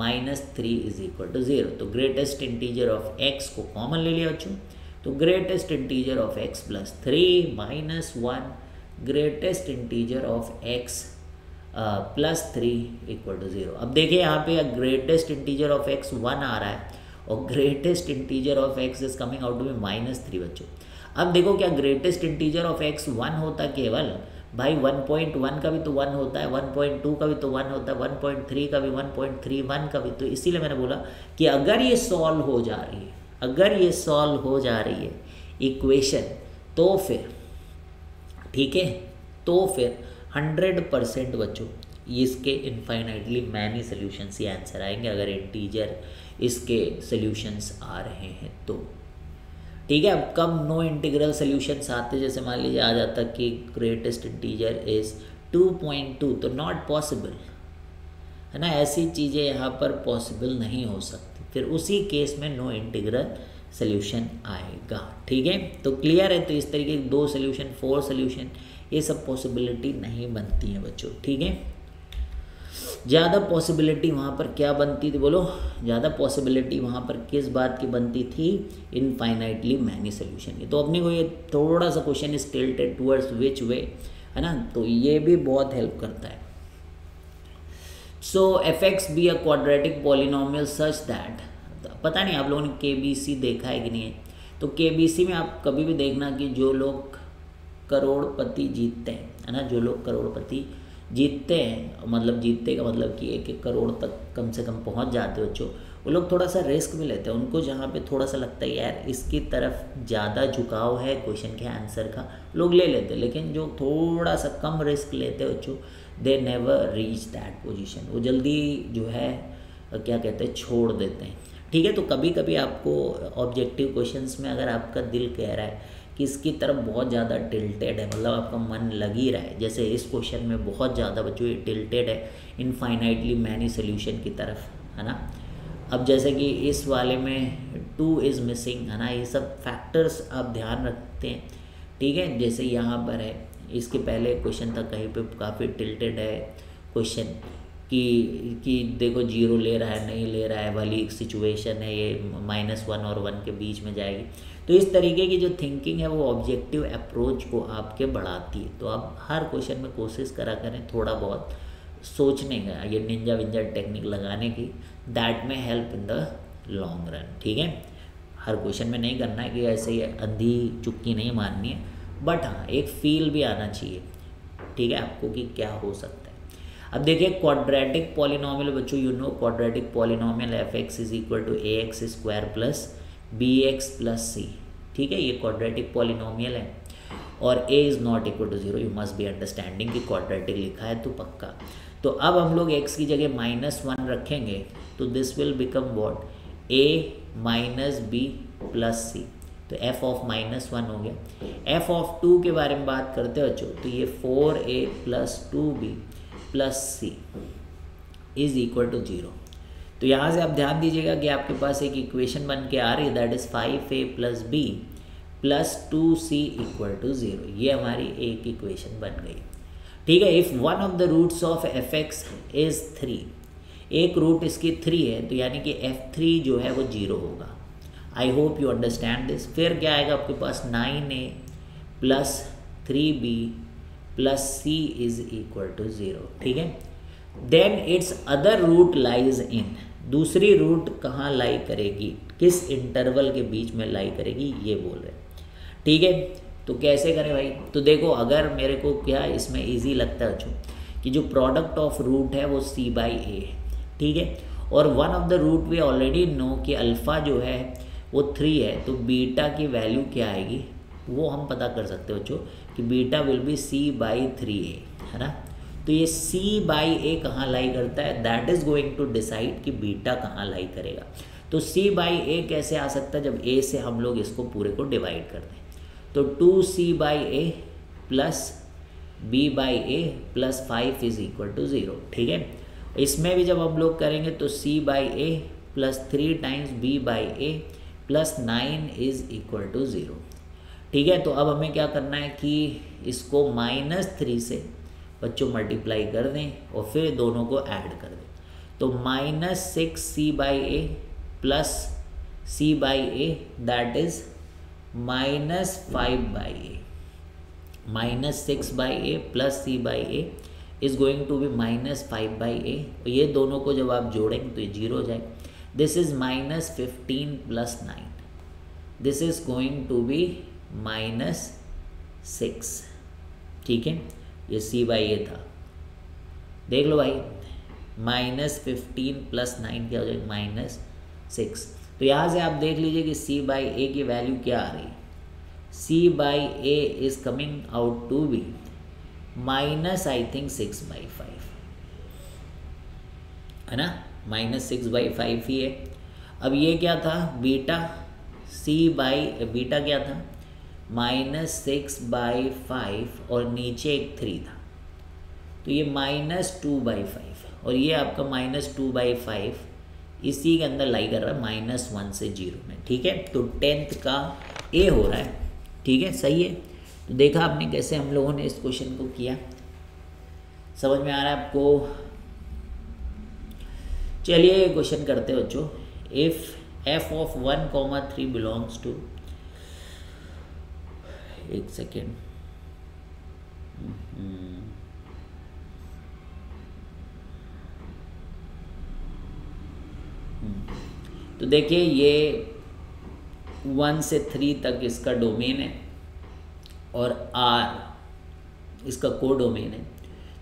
-3 is equal to 0। तो ग्रेटेस्ट इंटीजर ऑफ x को कॉमन ले लिया बच्चों, तो greatest integer of x plus 3 minus 1 greatest integer of x plus 3 equal to 0। अब देखिए यहाँ पे ग्रेटेस्ट इंटीजर ऑफ x 1 आ रहा है, और greatest integer of x is coming out to be -3 बच्चों। अब देखो क्या ग्रेटेस्ट इंटीजर ऑफ x 1 होता केवल, भाई 1.1 का भी तो 1 होता है, 1.2 का भी तो 1 होता है, 1.3 का भी, 1.31 का भी। तो इसीलिए मैंने बोला कि अगर ये सॉल्व हो जा रही है, अगर ये सॉल्व हो जा रही है इक्वेशन, तो फिर ठीक है, तो फिर 100% बच्चों इसके इनफाइनाइटली मैनी सोल्यूशंस ही आंसर आएंगे, अगर इंटीजर इसके सोल्यूशंस आ रहे हैं तो, ठीक है। अब कब नो इंटीग्रल सोल्यूशंस आते, जैसे मान लीजिए आ जाता कि ग्रेटेस्ट इंटीजर इज 2.2, तो नॉट पॉसिबल, है ना, ऐसी चीज़ें यहाँ पर पॉसिबल नहीं हो सकती, फिर उसी केस में नो इंटीग्रल सोल्यूशन आएगा, ठीक है। तो क्लियर है, तो इस तरीके के 2 सोल्यूशन 4 सोल्यूशन ये सब पॉसिबिलिटी नहीं बनती है बच्चों, ठीक है। ज़्यादा पॉसिबिलिटी वहाँ पर क्या बनती थी, बोलो, ज़्यादा पॉसिबिलिटी वहाँ पर किस बात की बनती थी, इनफाइनाइटली मैनी सोल्यूशन की। तो अपने को ये थोड़ा सा question is tilted towards which way, है ना, तो ये भी बहुत हेल्प करता है। So fx be a quadratic polynomial such that, पता नहीं आप लोगों ने KBC देखा है कि नहीं है, तो KBC में आप कभी भी देखना कि जो लोग करोड़पति जीतते हैं, है ना, जो लोग करोड़पति जीतते हैं, मतलब जीतते का मतलब कि 1-1 करोड़ तक कम से कम पहुंच जाते हैं बच्चों, वो लोग थोड़ा सा रिस्क भी लेते हैं। उनको जहाँ पे थोड़ा सा लगता है यार इसकी तरफ ज़्यादा झुकाव है क्वेश्चन के आंसर का, लोग ले लेते हैं। लेकिन जो थोड़ा सा कम रिस्क लेते हैं बच्चों, they never reach that position, वो जल्दी जो है क्या कहते हैं छोड़ देते हैं। ठीक है, तो कभी कभी आपको ऑब्जेक्टिव क्वेश्चंस में अगर आपका दिल कह रहा है कि इसकी तरफ बहुत ज़्यादा टिल्टेड है, मतलब आपका मन लग ही रहा है, जैसे इस क्वेश्चन में बहुत ज़्यादा बच्चों ये टिल्टेड है इनफाइनाइटली मैनी सोल्यूशन की तरफ, है ना। अब जैसे कि इस वाले में 2 इज़ मिसिंग, है ना, ये सब फैक्टर्स आप ध्यान रखते हैं। ठीक है, जैसे यहाँ पर है, इसके पहले क्वेश्चन था कहीं पे काफ़ी टिल्टेड है क्वेश्चन कि देखो 0 ले रहा है नहीं ले रहा है वाली सिचुएशन है, ये -1 और 1 के बीच में जाएगी। तो इस तरीके की जो थिंकिंग है वो ऑब्जेक्टिव अप्रोच को आपके बढ़ाती है। तो आप हर क्वेश्चन में कोशिश करा करें थोड़ा बहुत सोचने का, ये निंजा विंजा टेक्निक लगाने की, दैट में help in the long run. ठीक है, हर क्वेश्चन में नहीं करना है कि ऐसे ही अंधी चुक्की नहीं मारनी है, बट हाँ एक फील भी आना चाहिए, ठीक है, आपको कि क्या हो सकता है। अब देखिए क्वाड्रेटिक पॉलिनोमियल बच्चों, you know quadratic polynomial f(x) = ax² plus bx plus c। ठीक है, ये क्वाड्रेटिक पॉलिनोमियल है और a is not equal to 0, you must be understanding कि क्वाड्रेटिक लिखा है तो पक्का। तो अब हम लोग x की जगह -1 रखेंगे तो this will become what, a minus b plus c, तो f ऑफ -1 हो गया। f ऑफ 2 के बारे में बात करते हो बच्चों, तो ये 4a plus 2b plus c is equal to 0। तो यहाँ से आप ध्यान दीजिएगा कि आपके पास एक इक्वेशन बन के आ रही है, that is 5a plus b plus 2c equal to 0, ये हमारी एक इक्वेशन बन गई। ठीक है, if one of the roots of f(x) is 3, एक रूट इसकी 3 है, तो यानी कि f3 जो है वो 0 होगा। I hope you understand this. फिर क्या आएगा आपके पास, 9a plus 3b plus c is equal to 0। ठीक है, then its other root lies in, दूसरी रूट कहाँ लाई करेगी, किस इंटरवल के बीच में लाई करेगी, ये बोल रहे हैं। ठीक है, तो कैसे करें भाई, तो देखो अगर मेरे को क्या इसमें इजी लगता है कि जो प्रोडक्ट ऑफ रूट है वो c/a है। ठीक है, और one of the root we already know कि अल्फ़ा जो है वो 3 है, तो बीटा की वैल्यू क्या आएगी वो हम पता कर सकते हो बच्चों कि बीटा विल बी c/3a, है ना। तो ये c/a कहाँ लाई करता है, that is going to decide कि बीटा कहाँ लाई करेगा। तो c/a कैसे आ सकता है, जब a से हम लोग इसको पूरे को डिवाइड कर दें, तो 2c/a plus b/a plus 5 is equal to 0। ठीक है, इसमें भी जब हम लोग करेंगे तो c/a plus 3 times b/a plus 9 is equal to 0। ठीक है, तो अब हमें क्या करना है कि इसको -3 से बच्चों मल्टीप्लाई कर दें और फिर दोनों को ऐड कर दें, तो -6c/a plus c/a that is -5/a, -6/a plus c/a is going to be -5/a। तो ये दोनों को जब आप जोड़ेंगे तो ये 0 हो जाएगा। This is -15 plus 9, this is going to be -6। ठीक है, ये c/a था, देख लो भाई, -15 प्लस 9 क्या हो जाएगा, -6। तो यहाँ से आप देख लीजिए कि c/a की वैल्यू क्या आ रही है, c/a is coming out to be I think 6/5, है ना, -6/5 ही है। अब ये क्या था, बीटा बीटा क्या था, -6/5 और नीचे एक 3 था, तो ये -2/5 और ये आपका -2/5 इसी के अंदर लाई कर रहा है -1 से 0 में। ठीक है, तो 10th का a हो रहा है। ठीक है, सही है। तो देखा आपने कैसे हम लोगों ने इस क्वेश्चन को किया, समझ में आ रहा है आपको। चलिए क्वेश्चन करते हो बच्चों, if f of 1,3 belongs to, एक सेकेंड, तो देखिए ये 1 से 3 तक इसका डोमेन है और R इसका को डोमेन है।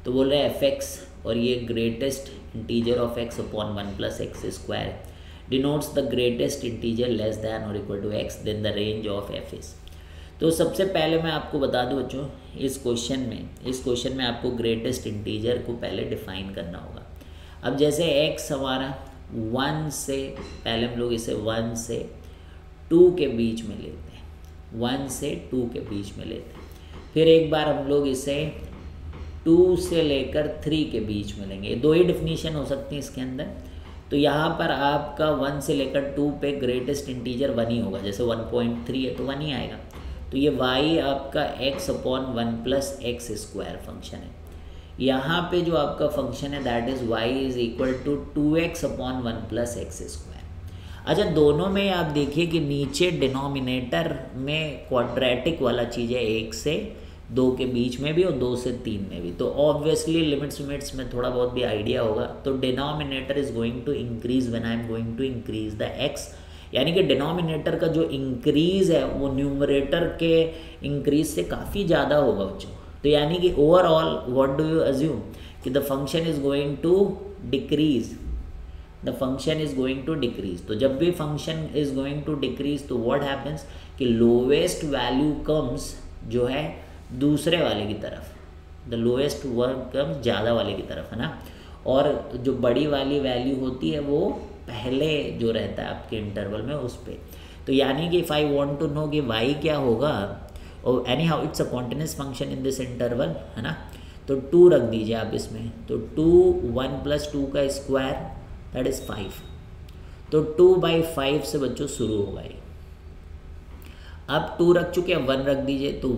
तो बोल रहे हैं एफ एक्स और ये greatest integer of x upon 1 plus x square denotes the greatest integer less than और equal to x then the range of f is. तो सबसे पहले मैं आपको बता दूं बच्चों, इस क्वेश्चन में आपको ग्रेटेस्ट इंटीजर को पहले डिफाइन करना होगा। अब जैसे x हमारा 1 से, पहले हम लोग इसे 1 से 2 के बीच में लेते हैं, 1 से 2 के बीच में लेते हैं। फिर एक बार हम लोग इसे 2 से लेकर 3 के बीच में लेंगे। दो ही डिफिनीशन हो सकती है इसके अंदर। तो यहाँ पर आपका 1 से लेकर 2 पे ग्रेटेस्ट इंटीजर 1 ही होगा, जैसे 1.3 है तो 1 ही आएगा। तो ये y आपका x upon 1 plus x square function है। यहाँ पे जो आपका फंक्शन है that is y is equal to 2x upon 1 plus x square. अच्छा, दोनों में आप देखिए कि नीचे डिनोमिनेटर में क्वाड्रेटिक वाला चीज़ है, 1 से 2 के बीच में भी और 2 से 3 में भी। तो ऑब्वियसली लिमिट्स में थोड़ा बहुत भी आइडिया होगा। तो denominator is going to increase when I am going to increase the x, यानी कि डिनोमिनेटर का जो इंक्रीज है वो न्यूमरेटर के इंक्रीज से काफ़ी ज़्यादा होगा बच्चों। तो यानी कि overall what do you assume कि the function is going to decrease, the function is going to decrease. तो जब भी function is going to decrease तो व्हाट हैपन्स कि लोवेस्ट वैल्यू कम्स जो है दूसरे वाले की तरफ, द लोएस्ट वन कम्स ज़्यादा वाले की तरफ, है ना। और जो बड़ी वाली वैल्यू होती है वो पहले जो रहता है आपके इंटरवल में उस पर। तो यानी कि if I want to know कि y क्या होगा, और anyhow it's a continuous function in this interval, है ना। तो 2 रख दीजिए आप इसमें। तो 2 1 प्लस 2 का स्क्वायर दैट इज़ 5। तो 2/5 से बच्चों शुरू होगा ये। अब 2 रख चुके हैं, 1 रख दीजिए। तो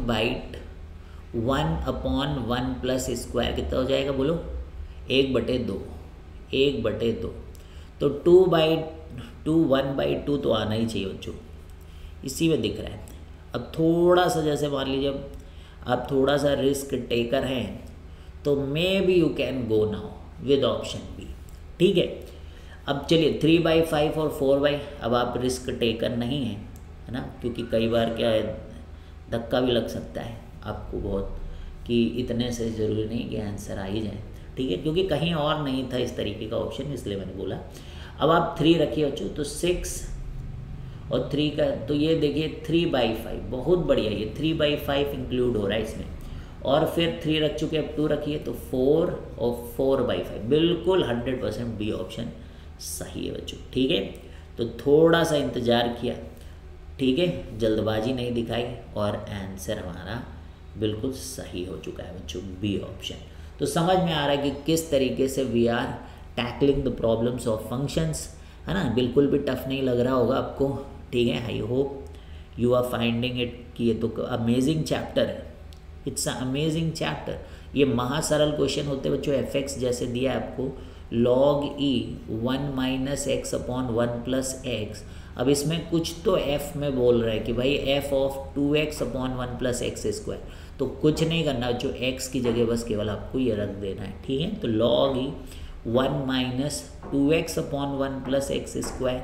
1 अपॉन 1 प्लस स्क्वायर कितना हो जाएगा बोलो, 1/2, 1/2। तो 2/2 1/2 तो आना ही चाहिए बच्चों, इसी में दिख रहा है। अब थोड़ा सा जैसे मान लीजिए आप थोड़ा सा रिस्क टेकर हैं तो maybe you can go now with option B, ठीक है। अब चलिए 3/5 और 4/, अब आप रिस्क टेकर नहीं हैं, है ना, क्योंकि कई बार क्या है धक्का भी लग सकता है आपको बहुत कि इतने से ज़रूरी नहीं कि आंसर आ ही जाए, ठीक है, क्योंकि कहीं और नहीं था इस तरीके का ऑप्शन, इसलिए मैंने बोला। अब आप 3 रखिए बच्चों, तो 6 और 3 का, तो ये देखिए 3/5, बहुत बढ़िया, ये 3/5 इंक्लूड हो रहा है इसमें। और फिर 3 रख चुके, अब 2 रखिए, तो 4 और 4/5, बिल्कुल 100% बी ऑप्शन सही है बच्चों, ठीक है। तो थोड़ा सा इंतज़ार किया, ठीक है, जल्दबाजी नहीं दिखाई और आंसर हमारा बिल्कुल सही हो चुका है बच्चों, बी ऑप्शन। तो समझ में आ रहा है कि किस तरीके से we are tackling the problems of functions, है ना। बिल्कुल भी टफ नहीं लग रहा होगा आपको, ठीक है। I hope you are finding it कि ये तो अमेजिंग चैप्टर है, इट्स अ अमेजिंग चैप्टर। ये महासरल क्वेश्चन होते बच्चों, एफ एक्स जैसे दिया है आपको log e 1 minus x upon 1 plus x. अब इसमें कुछ तो f में बोल रहा है कि भाई f of 2x upon 1 plus x square. तो कुछ नहीं करना, जो x की जगह बस केवल आपको ये रख देना है, ठीक है। तो log e 1 minus 2x upon 1 plus x square,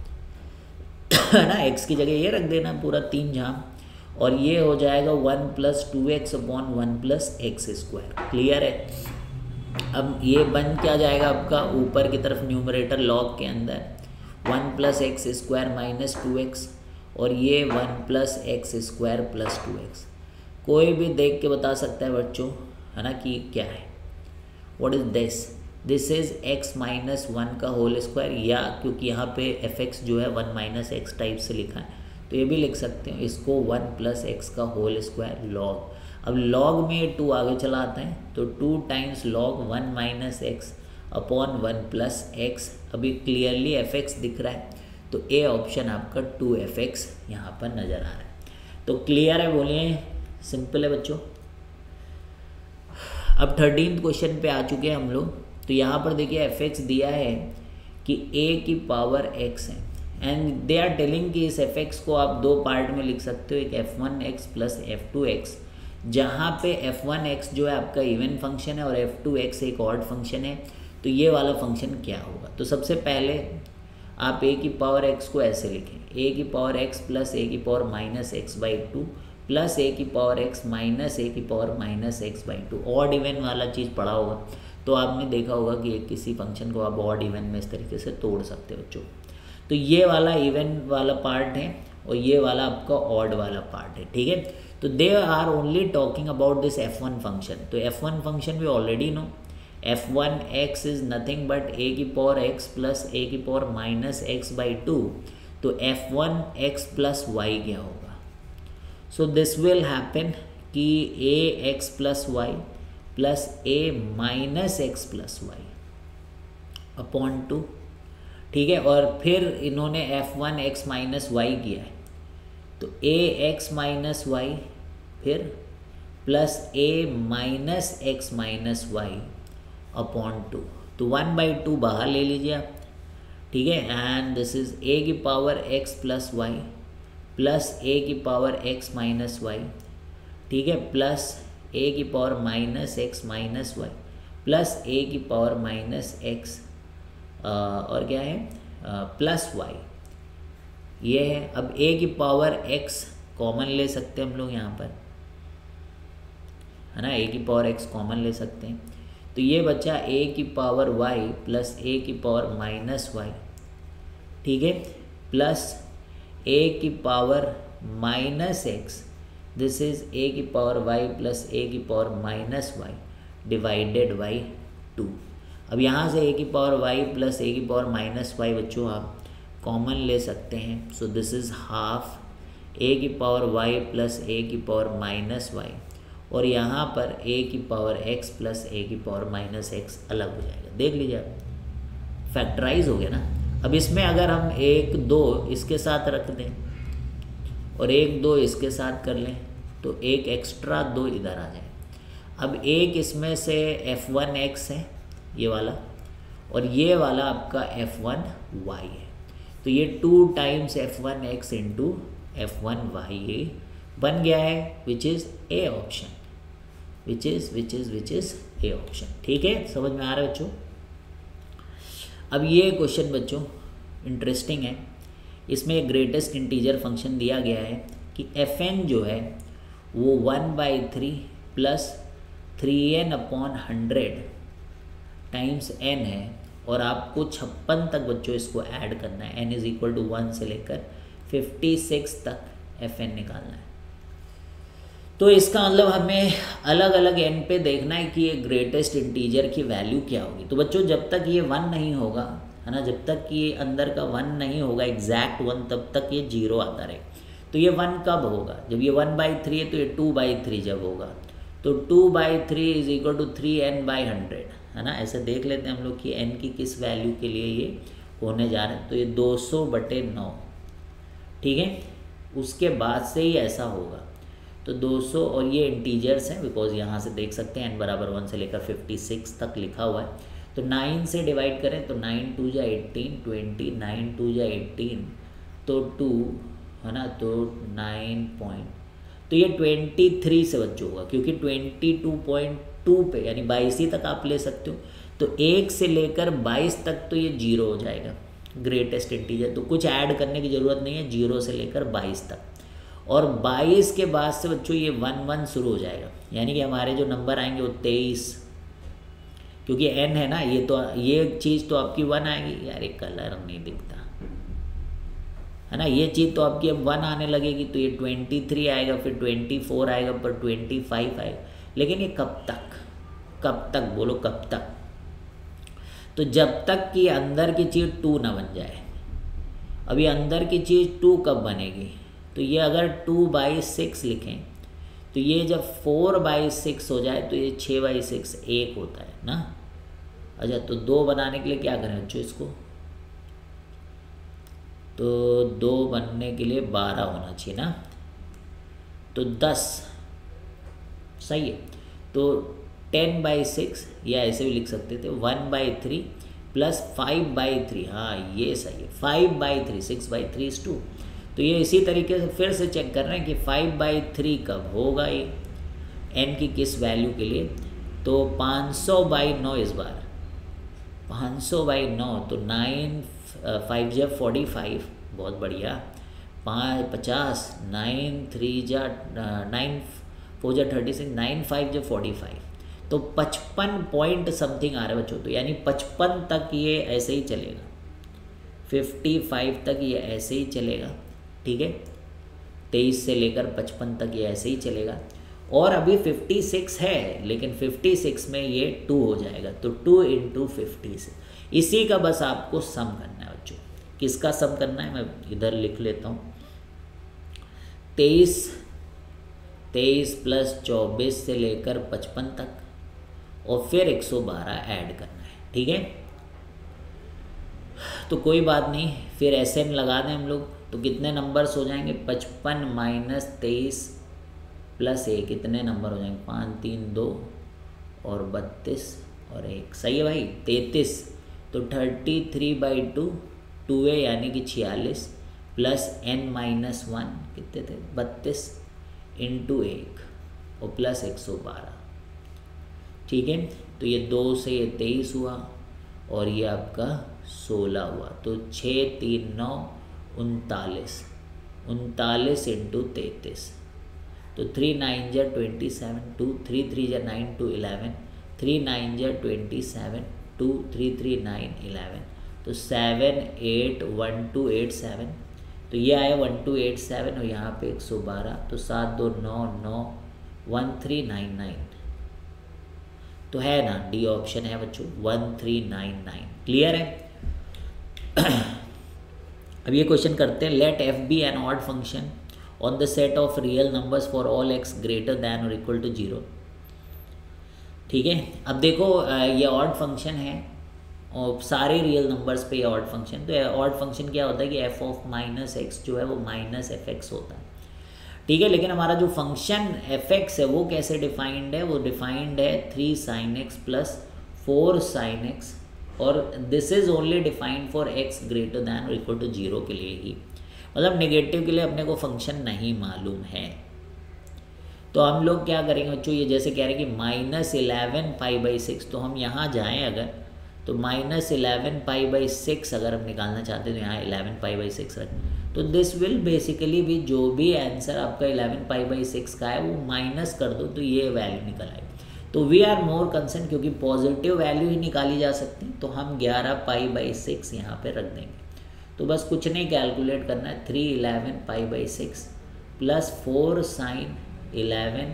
है ना, x की जगह ये रख देना पूरा 3 झाम, और ये हो जाएगा 1 plus 2x upon 1 plus x square. Clear है। अब ये बन क्या जाएगा आपका ऊपर की तरफ न्यूमरेटर लॉग के अंदर 1 plus x square minus 2x, और ये 1 plus x square plus 2x। कोई भी देख के बता सकता है बच्चों, है ना, कि क्या है, what is this is x minus 1 का होल स्क्वायर, या क्योंकि यहाँ पे एफ एक्स जो है 1 माइनस एक्स टाइप से लिखा है तो ये भी लिख सकते हो इसको 1 प्लस एक्स का होल स्क्वायर लॉग। अब लॉग में 2 आगे चला आता है, तो 2 times log 1 minus x upon 1 plus x. अभी क्लियरली एफ एक्स दिख रहा है, तो ए ऑप्शन आपका 2f(x) यहाँ पर नज़र आ रहा है। तो क्लियर है, बोलिए, सिंपल है बच्चों। अब 13th क्वेश्चन पे आ चुके हैं हम लोग। तो यहाँ पर देखिए f(x) दिया है कि a की पावर x है, एंड दे आर टेलिंग कि इस f(x) को आप 2 पार्ट में लिख सकते हो, एक f1x प्लस f2x, जहाँ पे f1x जो है आपका इवन फंक्शन है और f2x एक ऑड फंक्शन है। तो ये वाला फंक्शन क्या होगा, तो सबसे पहले आप a की पावर x को ऐसे लिखें, a की पावर x प्लस a की power minus x/2 plus a की पावर एक्स माइनस ए की power minus x by two. Odd even वाला चीज़ पढ़ा होगा तो आपने देखा होगा कि किसी फंक्शन को आप ऑड इवन में इस तरीके से तोड़ सकते हो बच्चों। तो ये वाला इवन वाला पार्ट है और ये वाला आपका ऑड वाला पार्ट है, ठीक है। तो they are only talking about this f1 function. तो f1 function we already know, f1x is nothing but a की पावर x प्लस ए की power minus x by two. तो f1x प्लस वाई क्या होगा? सो दिस विल हैपन कि a x plus y plus a minus x plus y upon two, ठीक है। और फिर इन्होंने f1x माइनस वाई किया है तो ए एक्स माइनस वाई फिर plus a minus x minus y upon two. तो 1/2 बाहर ले लीजिए आप, ठीक है। एंड दिस इज ए की power x plus y plus a की पावर x माइनस वाई, ठीक है, प्लस ए की power minus x minus y plus a की पावर माइनस एक्स और क्या है प्लस वाई, ये है। अब ए की पावर x कॉमन ले सकते हैं हम लोग यहाँ पर, है ना, ए की पावर x कॉमन ले सकते हैं। तो ये बचा ए की पावर y प्लस ए की पावर माइनस वाई, ठीक है, प्लस ए की power minus x, this is a की पावर y प्लस ए की power minus y divided by 2। अब यहाँ से ए की पावर y प्लस ए की पावर माइनस वाई बच्चों आप कॉमन ले सकते हैं। So this is half a की पावर y प्लस ए की पावर माइनस वाई और यहाँ पर ए की पावर x प्लस ए की पावर माइनस एक्स अलग हो जाएगा। देख लीजिए आप, फैक्टराइज हो गया ना। अब इसमें अगर हम 1 2 इसके साथ रख दें और 1 2 इसके साथ कर लें तो एक एक्स्ट्रा 2 इधर आ जाए। अब एक इसमें से f1x है ये वाला और ये वाला आपका f1y है। तो ये 2 टाइम्स f1x इंटू f1y बन गया है which is a option, which is a option, ठीक है। समझ में आ रहा है बच्चों? अब ये क्वेश्चन बच्चों इंटरेस्टिंग है। इसमें एक ग्रेटेस्ट इंटीजर फंक्शन दिया गया है कि fn जो है वो 1/3 plus 3n upon 100 times n है और आपको 56 तक बच्चों इसको ऐड करना है। n इज इक्वल टू 1 से लेकर 56 तक fn निकालना है। तो इसका मतलब हमें अलग अलग n पे देखना है कि ये ग्रेटेस्ट इंटीजर की वैल्यू क्या होगी। तो बच्चों जब तक ये 1 नहीं होगा, है ना, जब तक कि ये अंदर का 1 नहीं होगा एग्जैक्ट 1, तब तक ये 0 आता रहे। तो ये 1 कब होगा? जब ये 1/3 है तो ये 2/3 जब होगा। तो 2/3 इज इक्वल टू 3n/100, है ना। ऐसे देख लेते हैं हम लोग कि n की किस वैल्यू के लिए ये होने जा रहे हैं। तो ये 200/9, ठीक है। उसके बाद से ही ऐसा होगा। तो 200 और ये इंटीजर्स हैं बिकॉज यहाँ से देख सकते हैं n बराबर 1 से लेकर 56 तक लिखा हुआ है। तो 9 से डिवाइड करें तो 9 2 जा 18 20, 9 2 जा 18 तो 2, है ना, तो 9 पॉइंट, तो ये 23 से बच्चों होगा क्योंकि 22.2 पे यानी 22 तक आप ले सकते हो। तो 1 से लेकर 22 तक तो ये 0 हो जाएगा ग्रेटेस्ट इंटीजर। तो कुछ ऐड करने की ज़रूरत नहीं है, 0 से लेकर 22 तक। और 22 के बाद से बच्चों ये 1 1 शुरू हो जाएगा, यानी कि हमारे जो नंबर आएंगे वो 23, क्योंकि n है ना, ये तो ये चीज़ तो आपकी 1 आएगी। यार एक कलर नहीं दिखता, है ना। ये चीज़ तो आपकी अब 1 आने लगेगी तो ये 23 आएगा, फिर 24 आएगा, पर 25 आएगा। लेकिन ये कब तक बोलो, कब तक? तो जब तक कि अंदर की चीज़ 2 ना बन जाए। अब ये अंदर की चीज़ 2 कब बनेगी? तो ये अगर 2/6 लिखें तो ये जब 4/6 हो जाए तो ये 6/6 1 होता है ना। अच्छा, तो 2 बनाने के लिए क्या करें बच्चों इसको? तो 2 बनने के लिए 12 होना चाहिए ना, तो 10 सही है। तो 10/6 या ऐसे भी लिख सकते थे 1/3 प्लस 5/3, हाँ ये सही है, 5/3, 6/3 is 2। तो ये इसी तरीके से फिर से चेक कर रहे हैं कि 5/3 कब होगा ये n की किस वैल्यू के लिए। तो 500/9 इस बार 500/9, तो 9 5 जब 45, बहुत बढ़िया, 50, 9 3 जा 9 4 जा 36, 9 5 जा 45, तो 55 पॉइंट समथिंग आ रहा है बच्चों। तो यानी 55 तक ये ऐसे ही चलेगा, 55 तक ये ऐसे ही चलेगा, ठीक है। 23 से लेकर 55 तक ये ऐसे ही चलेगा। और अभी 56 है, लेकिन 56 में ये 2 हो जाएगा, तो 2 × 56, इसी का बस आपको सम करना है बच्चों। किसका सम करना है, मैं इधर लिख लेता हूँ। 23 + 24 से लेकर 55 तक, और फिर 112 ऐड करना है, ठीक है। तो कोई बात नहीं, फिर SM लगा दें हम लोग, तो कितने नंबर्स हो जाएंगे, 55 - 23 + 1, कितने नंबर हो जाएंगे, 5 3 2 और 32 और 1, सही है भाई, 33। तो 33/2 2 है, यानी कि 46 + n-1 कितने थे, 32 × 1 और + 112, ठीक है। तो ये 2 से ये 23 हुआ, और ये आपका 16 हुआ, तो 6 3 9 39, 39 × 33, तो 3 9 जा 27, 2 3 3 जा 9 2 11, 3 9 जा 27, 2 3 3 9 11, तो 7 8 1 2 8 7, तो ये आया 1287, और यहाँ पे 112, तो 7 2 9 9 1399, तो है ना, डी ऑप्शन है बच्चों, 1399। क्लियर है। अब ये क्वेश्चन करते हैं, let f be an odd function on the set of real numbers for all x greater than और इक्वल टू 0, ठीक है। अब देखो ये ऑड फंक्शन है, और सारे रियल नंबर्स पे ये ऑड फंक्शन, तो ऑड फंक्शन क्या होता है कि f(-x) जो है वो -fx होता है, ठीक है। लेकिन हमारा जो फंक्शन fx है वो कैसे डिफाइंड है, वो डिफाइंड है 3 sin x + 4 sin x, और this is only defined for x greater than और इक्वल टू 0 के लिए ही, मतलब नेगेटिव के लिए अपने को फंक्शन नहीं मालूम है। तो हम लोग क्या करेंगे बच्चों, ये जैसे कह रहे हैं कि -11 π/6, तो हम यहाँ जाएं अगर, तो -11 π/6 अगर हम निकालना चाहते हैं, तो यहाँ 11 π/6 रखें, तो दिस विल बेसिकली भी जो भी आंसर आपका 11 π/6 का है वो माइनस कर दो, तो ये वैल्यू निकल आएगी। तो वी आर मोर कंसर्न, क्योंकि पॉजिटिव वैल्यू ही निकाली जा सकती है, तो हम 11 π/6 यहाँ पे रख देंगे। तो बस कुछ नहीं कैलकुलेट करना है, 311 π/6 + 4 sin 11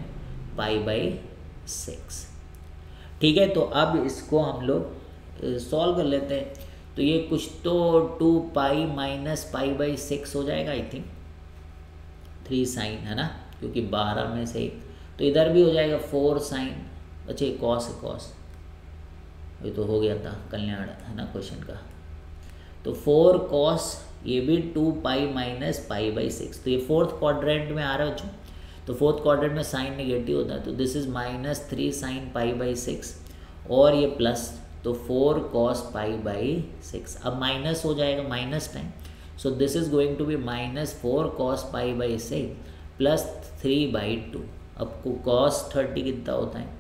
π/6, ठीक है। तो अब इसको हम लोग सॉल्व कर लेते हैं, तो ये कुछ तो 2π - π/6 हो जाएगा, आई थिंक 3 sin है ना, क्योंकि 12 में से, तो इधर भी हो जाएगा 4 sin, अच्छा कॉस है, कॉस ये तो हो गया था कल्याण है ना क्वेश्चन का, तो 4 cos, ये भी 2π - π/6, तो ये 4th क्वाड्रेंट में आ रहा है बच्चों, तो 4th क्वाड्रेंट में साइन नेगेटिव होता है, तो दिस इज -3 sin π/6, और ये प्लस, तो 4 cos π/6, अब माइनस हो जाएगा, minus time, so this is going to be -4 cos π/6 + 3/2। अब cos 30 कितना होता है,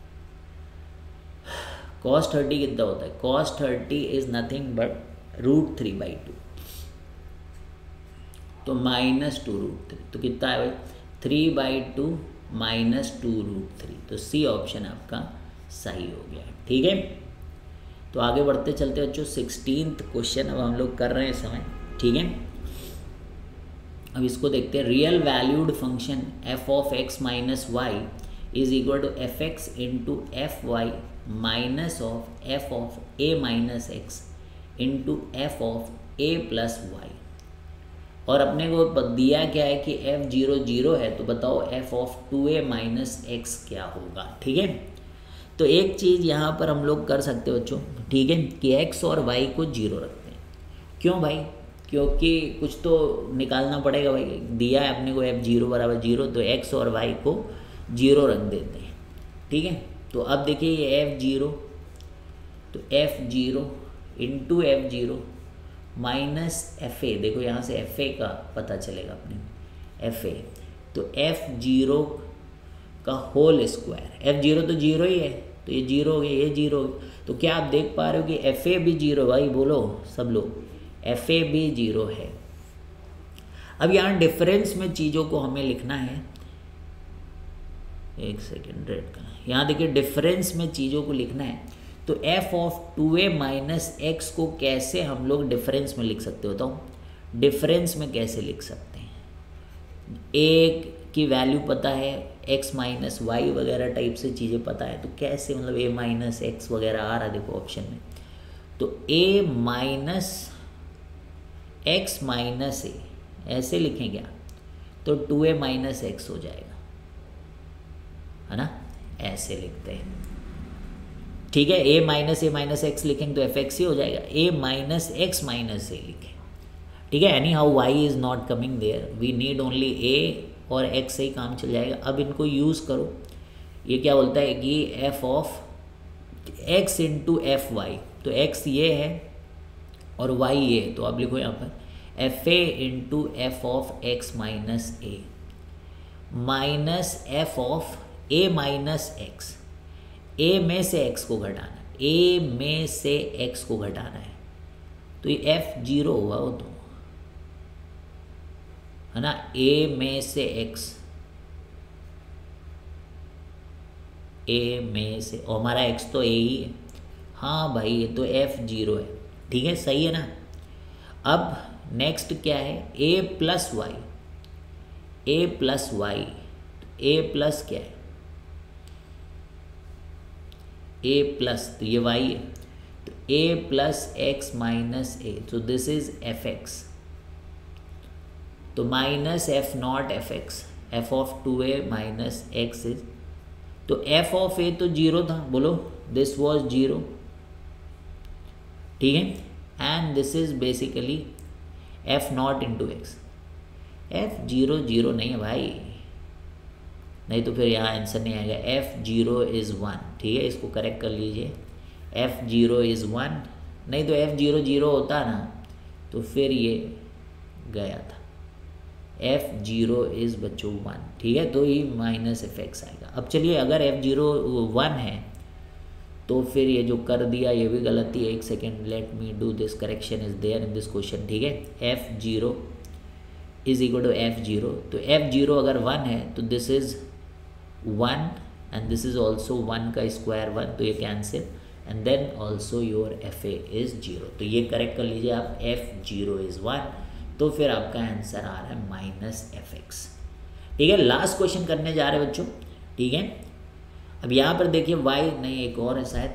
cos 30 कितना होता है, cos 30 इज नथिंग बट √3/2, तो -2√3, तो कितना है भाई 3/2 - 2√3, तो सी ऑप्शन आपका सही हो गया, ठीक है। तो आगे बढ़ते चलते बच्चों, 16th क्वेश्चन अब हम लोग कर रहे हैं इस समय, ठीक है। अब इसको देखते हैं, real valued function f(x - y) is equal to fx × fy minus of f(a - x) × f(a + y), और अपने को दिया क्या है कि f(0) 0 है, तो बताओ f(2a - x) क्या होगा, ठीक है। तो एक चीज़ यहाँ पर हम लोग कर सकते हैं बच्चों, ठीक है, कि x और y को 0 रखते हैं। क्यों भाई, क्योंकि कुछ तो निकालना पड़ेगा भाई, दिया है अपने को f(0 = 0), तो x और y को 0 रख देते हैं, ठीक है। तो अब देखिए ये f(0), तो f(0) × f(0) - fa, देखो यहाँ से fa का पता चलेगा अपने, fa, तो f(0) का होल स्क्वायर, f(0) तो 0 ही है, तो ये 0 हो गया, ये 0 हो गया, तो क्या आप देख पा रहे हो कि fa भी 0, भाई बोलो सब लोग, fa भी 0 है। अब यहाँ डिफरेंस में चीज़ों को हमें लिखना है, एक सेकेंड रेड का, यहाँ देखिए डिफरेंस में चीज़ों को लिखना है। तो f of 2a minus x को कैसे हम लोग डिफरेंस में लिख सकते हो, बताओ डिफरेंस में कैसे लिख सकते हैं। a की वैल्यू पता है, x माइनस वाई वगैरह टाइप से चीज़ें पता है, तो कैसे मतलब a माइनस एक्स वगैरह आ रहा है देखो ऑप्शन में, तो a minus x minus a ऐसे लिखें क्या, तो 2a माइनस एक्स हो जाएगा, है ना, ऐसे लिखते हैं। ठीक है, a माइनस एक्स लिखेंगे तो एफ एक्स ही हो जाएगा, a minus x minus a लिखें। ठीक है, anyhow y is not coming there, we need only a और x से ही काम चल जाएगा। अब इनको यूज़ करो, ये क्या बोलता है कि f of x into f y, तो x ये है और y ये है, तो आप लिखो यहाँ पर f a into f of x minus a minus f of a minus x, a में से x को घटाना, a में से x को घटाना है, तो ये f0 होगा वो, तो है ना, a में से x, a में से, और हमारा x तो a ही है, हाँ भाई ये तो f0 है। ठीक है, सही है ना। अब नेक्स्ट क्या है, a plus y, a plus y, a plus क्या है, a प्लस, तो ये y है, तो a plus x minus a, तो दिस इज एफ एक्स, तो minus f not f x, f of 2a minus x is, तो f of a तो 0 था, बोलो दिस वॉज 0। ठीक है, and this is basically f not into x, f0 नहीं है भाई, नहीं तो फिर यहाँ आंसर नहीं आएगा, f0 इज़ 1। ठीक है, इसको करेक्ट कर लीजिए, f0 इज़ 1, नहीं तो f0 होता ना तो फिर ये गया था, f0 इज़ बच्चों 1। ठीक है, तो ये माइनस एफ एक्स आएगा। अब चलिए अगर f0 1 है तो फिर ये जो कर दिया ये भी गलती है, एक second, let me do this, correction is there in this question. ठीक है, f0 is equal to f0, तो f0 अगर 1 है तो this is 1 and this is also 1 का स्क्वायर 1, तो ये cancel, and then also your f a is 0, तो ये करेक्ट कर लीजिए आप, f0 इज 1, तो फिर आपका आंसर आ रहा है माइनस एफ एक्स। ठीक है, लास्ट क्वेश्चन करने जा रहे हैं बच्चों। ठीक है, अब यहाँ पर देखिए y नहीं, एक और है शायद,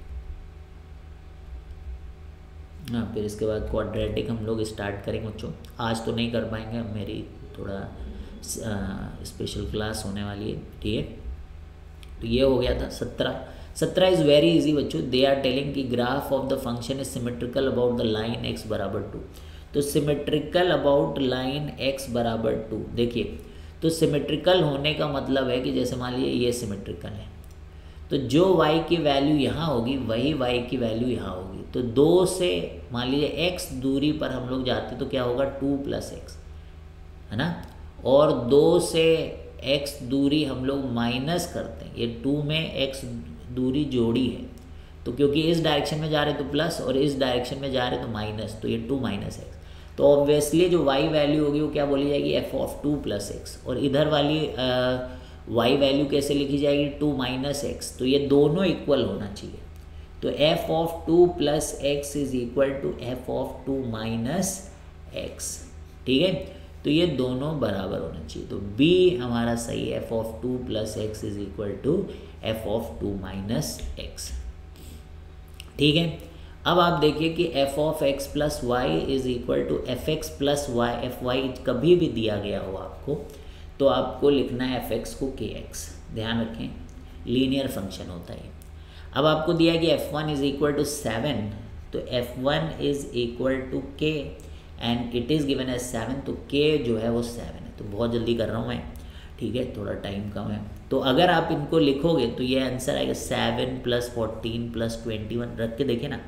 हाँ, फिर इसके बाद क्वाड्रेटिक हम लोग स्टार्ट करेंगे बच्चों, आज तो नहीं कर पाएंगे, मेरी थोड़ा स्पेशल क्लास होने वाली है। ठीक है, तो ये हो गया था 17 इज़ वेरी इजी बच्चों, दे आर टेलिंग कि graph of the function is symmetrical about the line x बराबर 2, तो सिमेट्रिकल अबाउट लाइन x बराबर 2, देखिए तो सिमेट्रिकल होने का मतलब है कि जैसे मान लीजिए ये सिमेट्रिकल है, तो जो y की वैल्यू यहाँ होगी वही y की वैल्यू यहाँ होगी, तो 2 से मान लीजिए x दूरी पर हम लोग जाते तो क्या होगा 2 प्लस एक्स, है ना, और 2 से x दूरी हम लोग माइनस करते हैं, ये 2 में x दूरी जोड़ी है, तो क्योंकि इस डायरेक्शन में जा रहे तो प्लस और इस डायरेक्शन में जा रहे तो माइनस, तो ये 2 माइनस एक्स, तो ऑब्वियसली जो y वैल्यू होगी वो क्या बोली जाएगी, f ऑफ 2 प्लस एक्स, और इधर वाली y वैल्यू कैसे लिखी जाएगी 2 माइनस एक्स, तो ये दोनों इक्वल होना चाहिए, तो f of 2 plus x is equal to f of 2 minus x. ठीक है, तो ये दोनों बराबर होना चाहिए, तो b हमारा सही है, f of 2 plus x is equal to f of 2 minus x. ठीक है, अब आप देखिए कि f of x plus y is equal to f x plus y, f y कभी भी दिया गया हो आपको तो आपको लिखना है एफ एक्स को के एक्स, ध्यान रखें लीनियर फंक्शन होता है। अब आपको दिया है कि f1 इज इक्वल टू 7, तो f1 is equal to k and it is given as 7, तो k जो है वो 7 है, तो बहुत जल्दी कर रहा हूँ मैं, ठीक है, थोड़ा टाइम कम है, तो अगर आप इनको लिखोगे तो ये आंसर आएगा 7 प्लस 14 प्लस 21, रख के देखिए ना,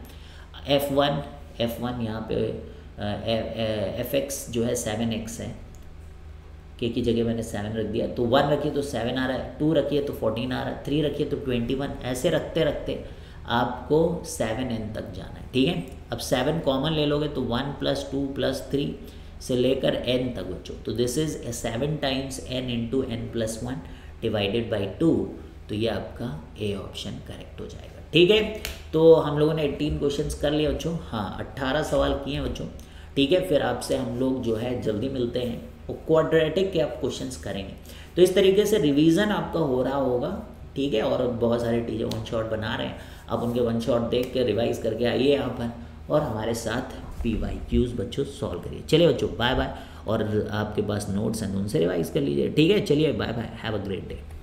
f1 यहाँ पे एफ एक्स जो है 7x है, के की जगह मैंने 7 रख दिया, तो 1 रखिए तो 7 आ रहा है, 2 रखिए तो 14 आ रहा है, 3 रखिए तो 21, ऐसे रखते रखते आपको 7n तक जाना है। ठीक है, अब 7 कॉमन ले लोगे तो 1 प्लस 2 प्लस 3, से लेकर n तक बच्चों। तो this is 7 times n into n+1 divided by 2। तो ये आपका ए ऑप्शन करेक्ट हो जाएगा। ठीक है, तो हम लोगों ने 18 क्वेश्चंस कर लिए बच्चों। हाँ, 18 सवाल किए हैं बच्चों। ठीक है, फिर आपसे हम लोग जो है जल्दी मिलते हैं और क्वाड्रेटिक के आप क्वेश्चंस करेंगे। तो इस तरीके से रिवीजन आपका हो रहा होगा। ठीक है, और बहुत सारे टीचर वन शॉट बना रहे हैं, आप उनके वन शॉट देख के रिवाइज करके आइए यहाँ पर और हमारे साथ PYQs बच्चों सॉल्व करिए। चलिए बच्चों, बाय बाय। और आपके पास नोट्स हैं उनसे रिवाइज कर लीजिए। ठीक है, चलिए bye bye, have a great day.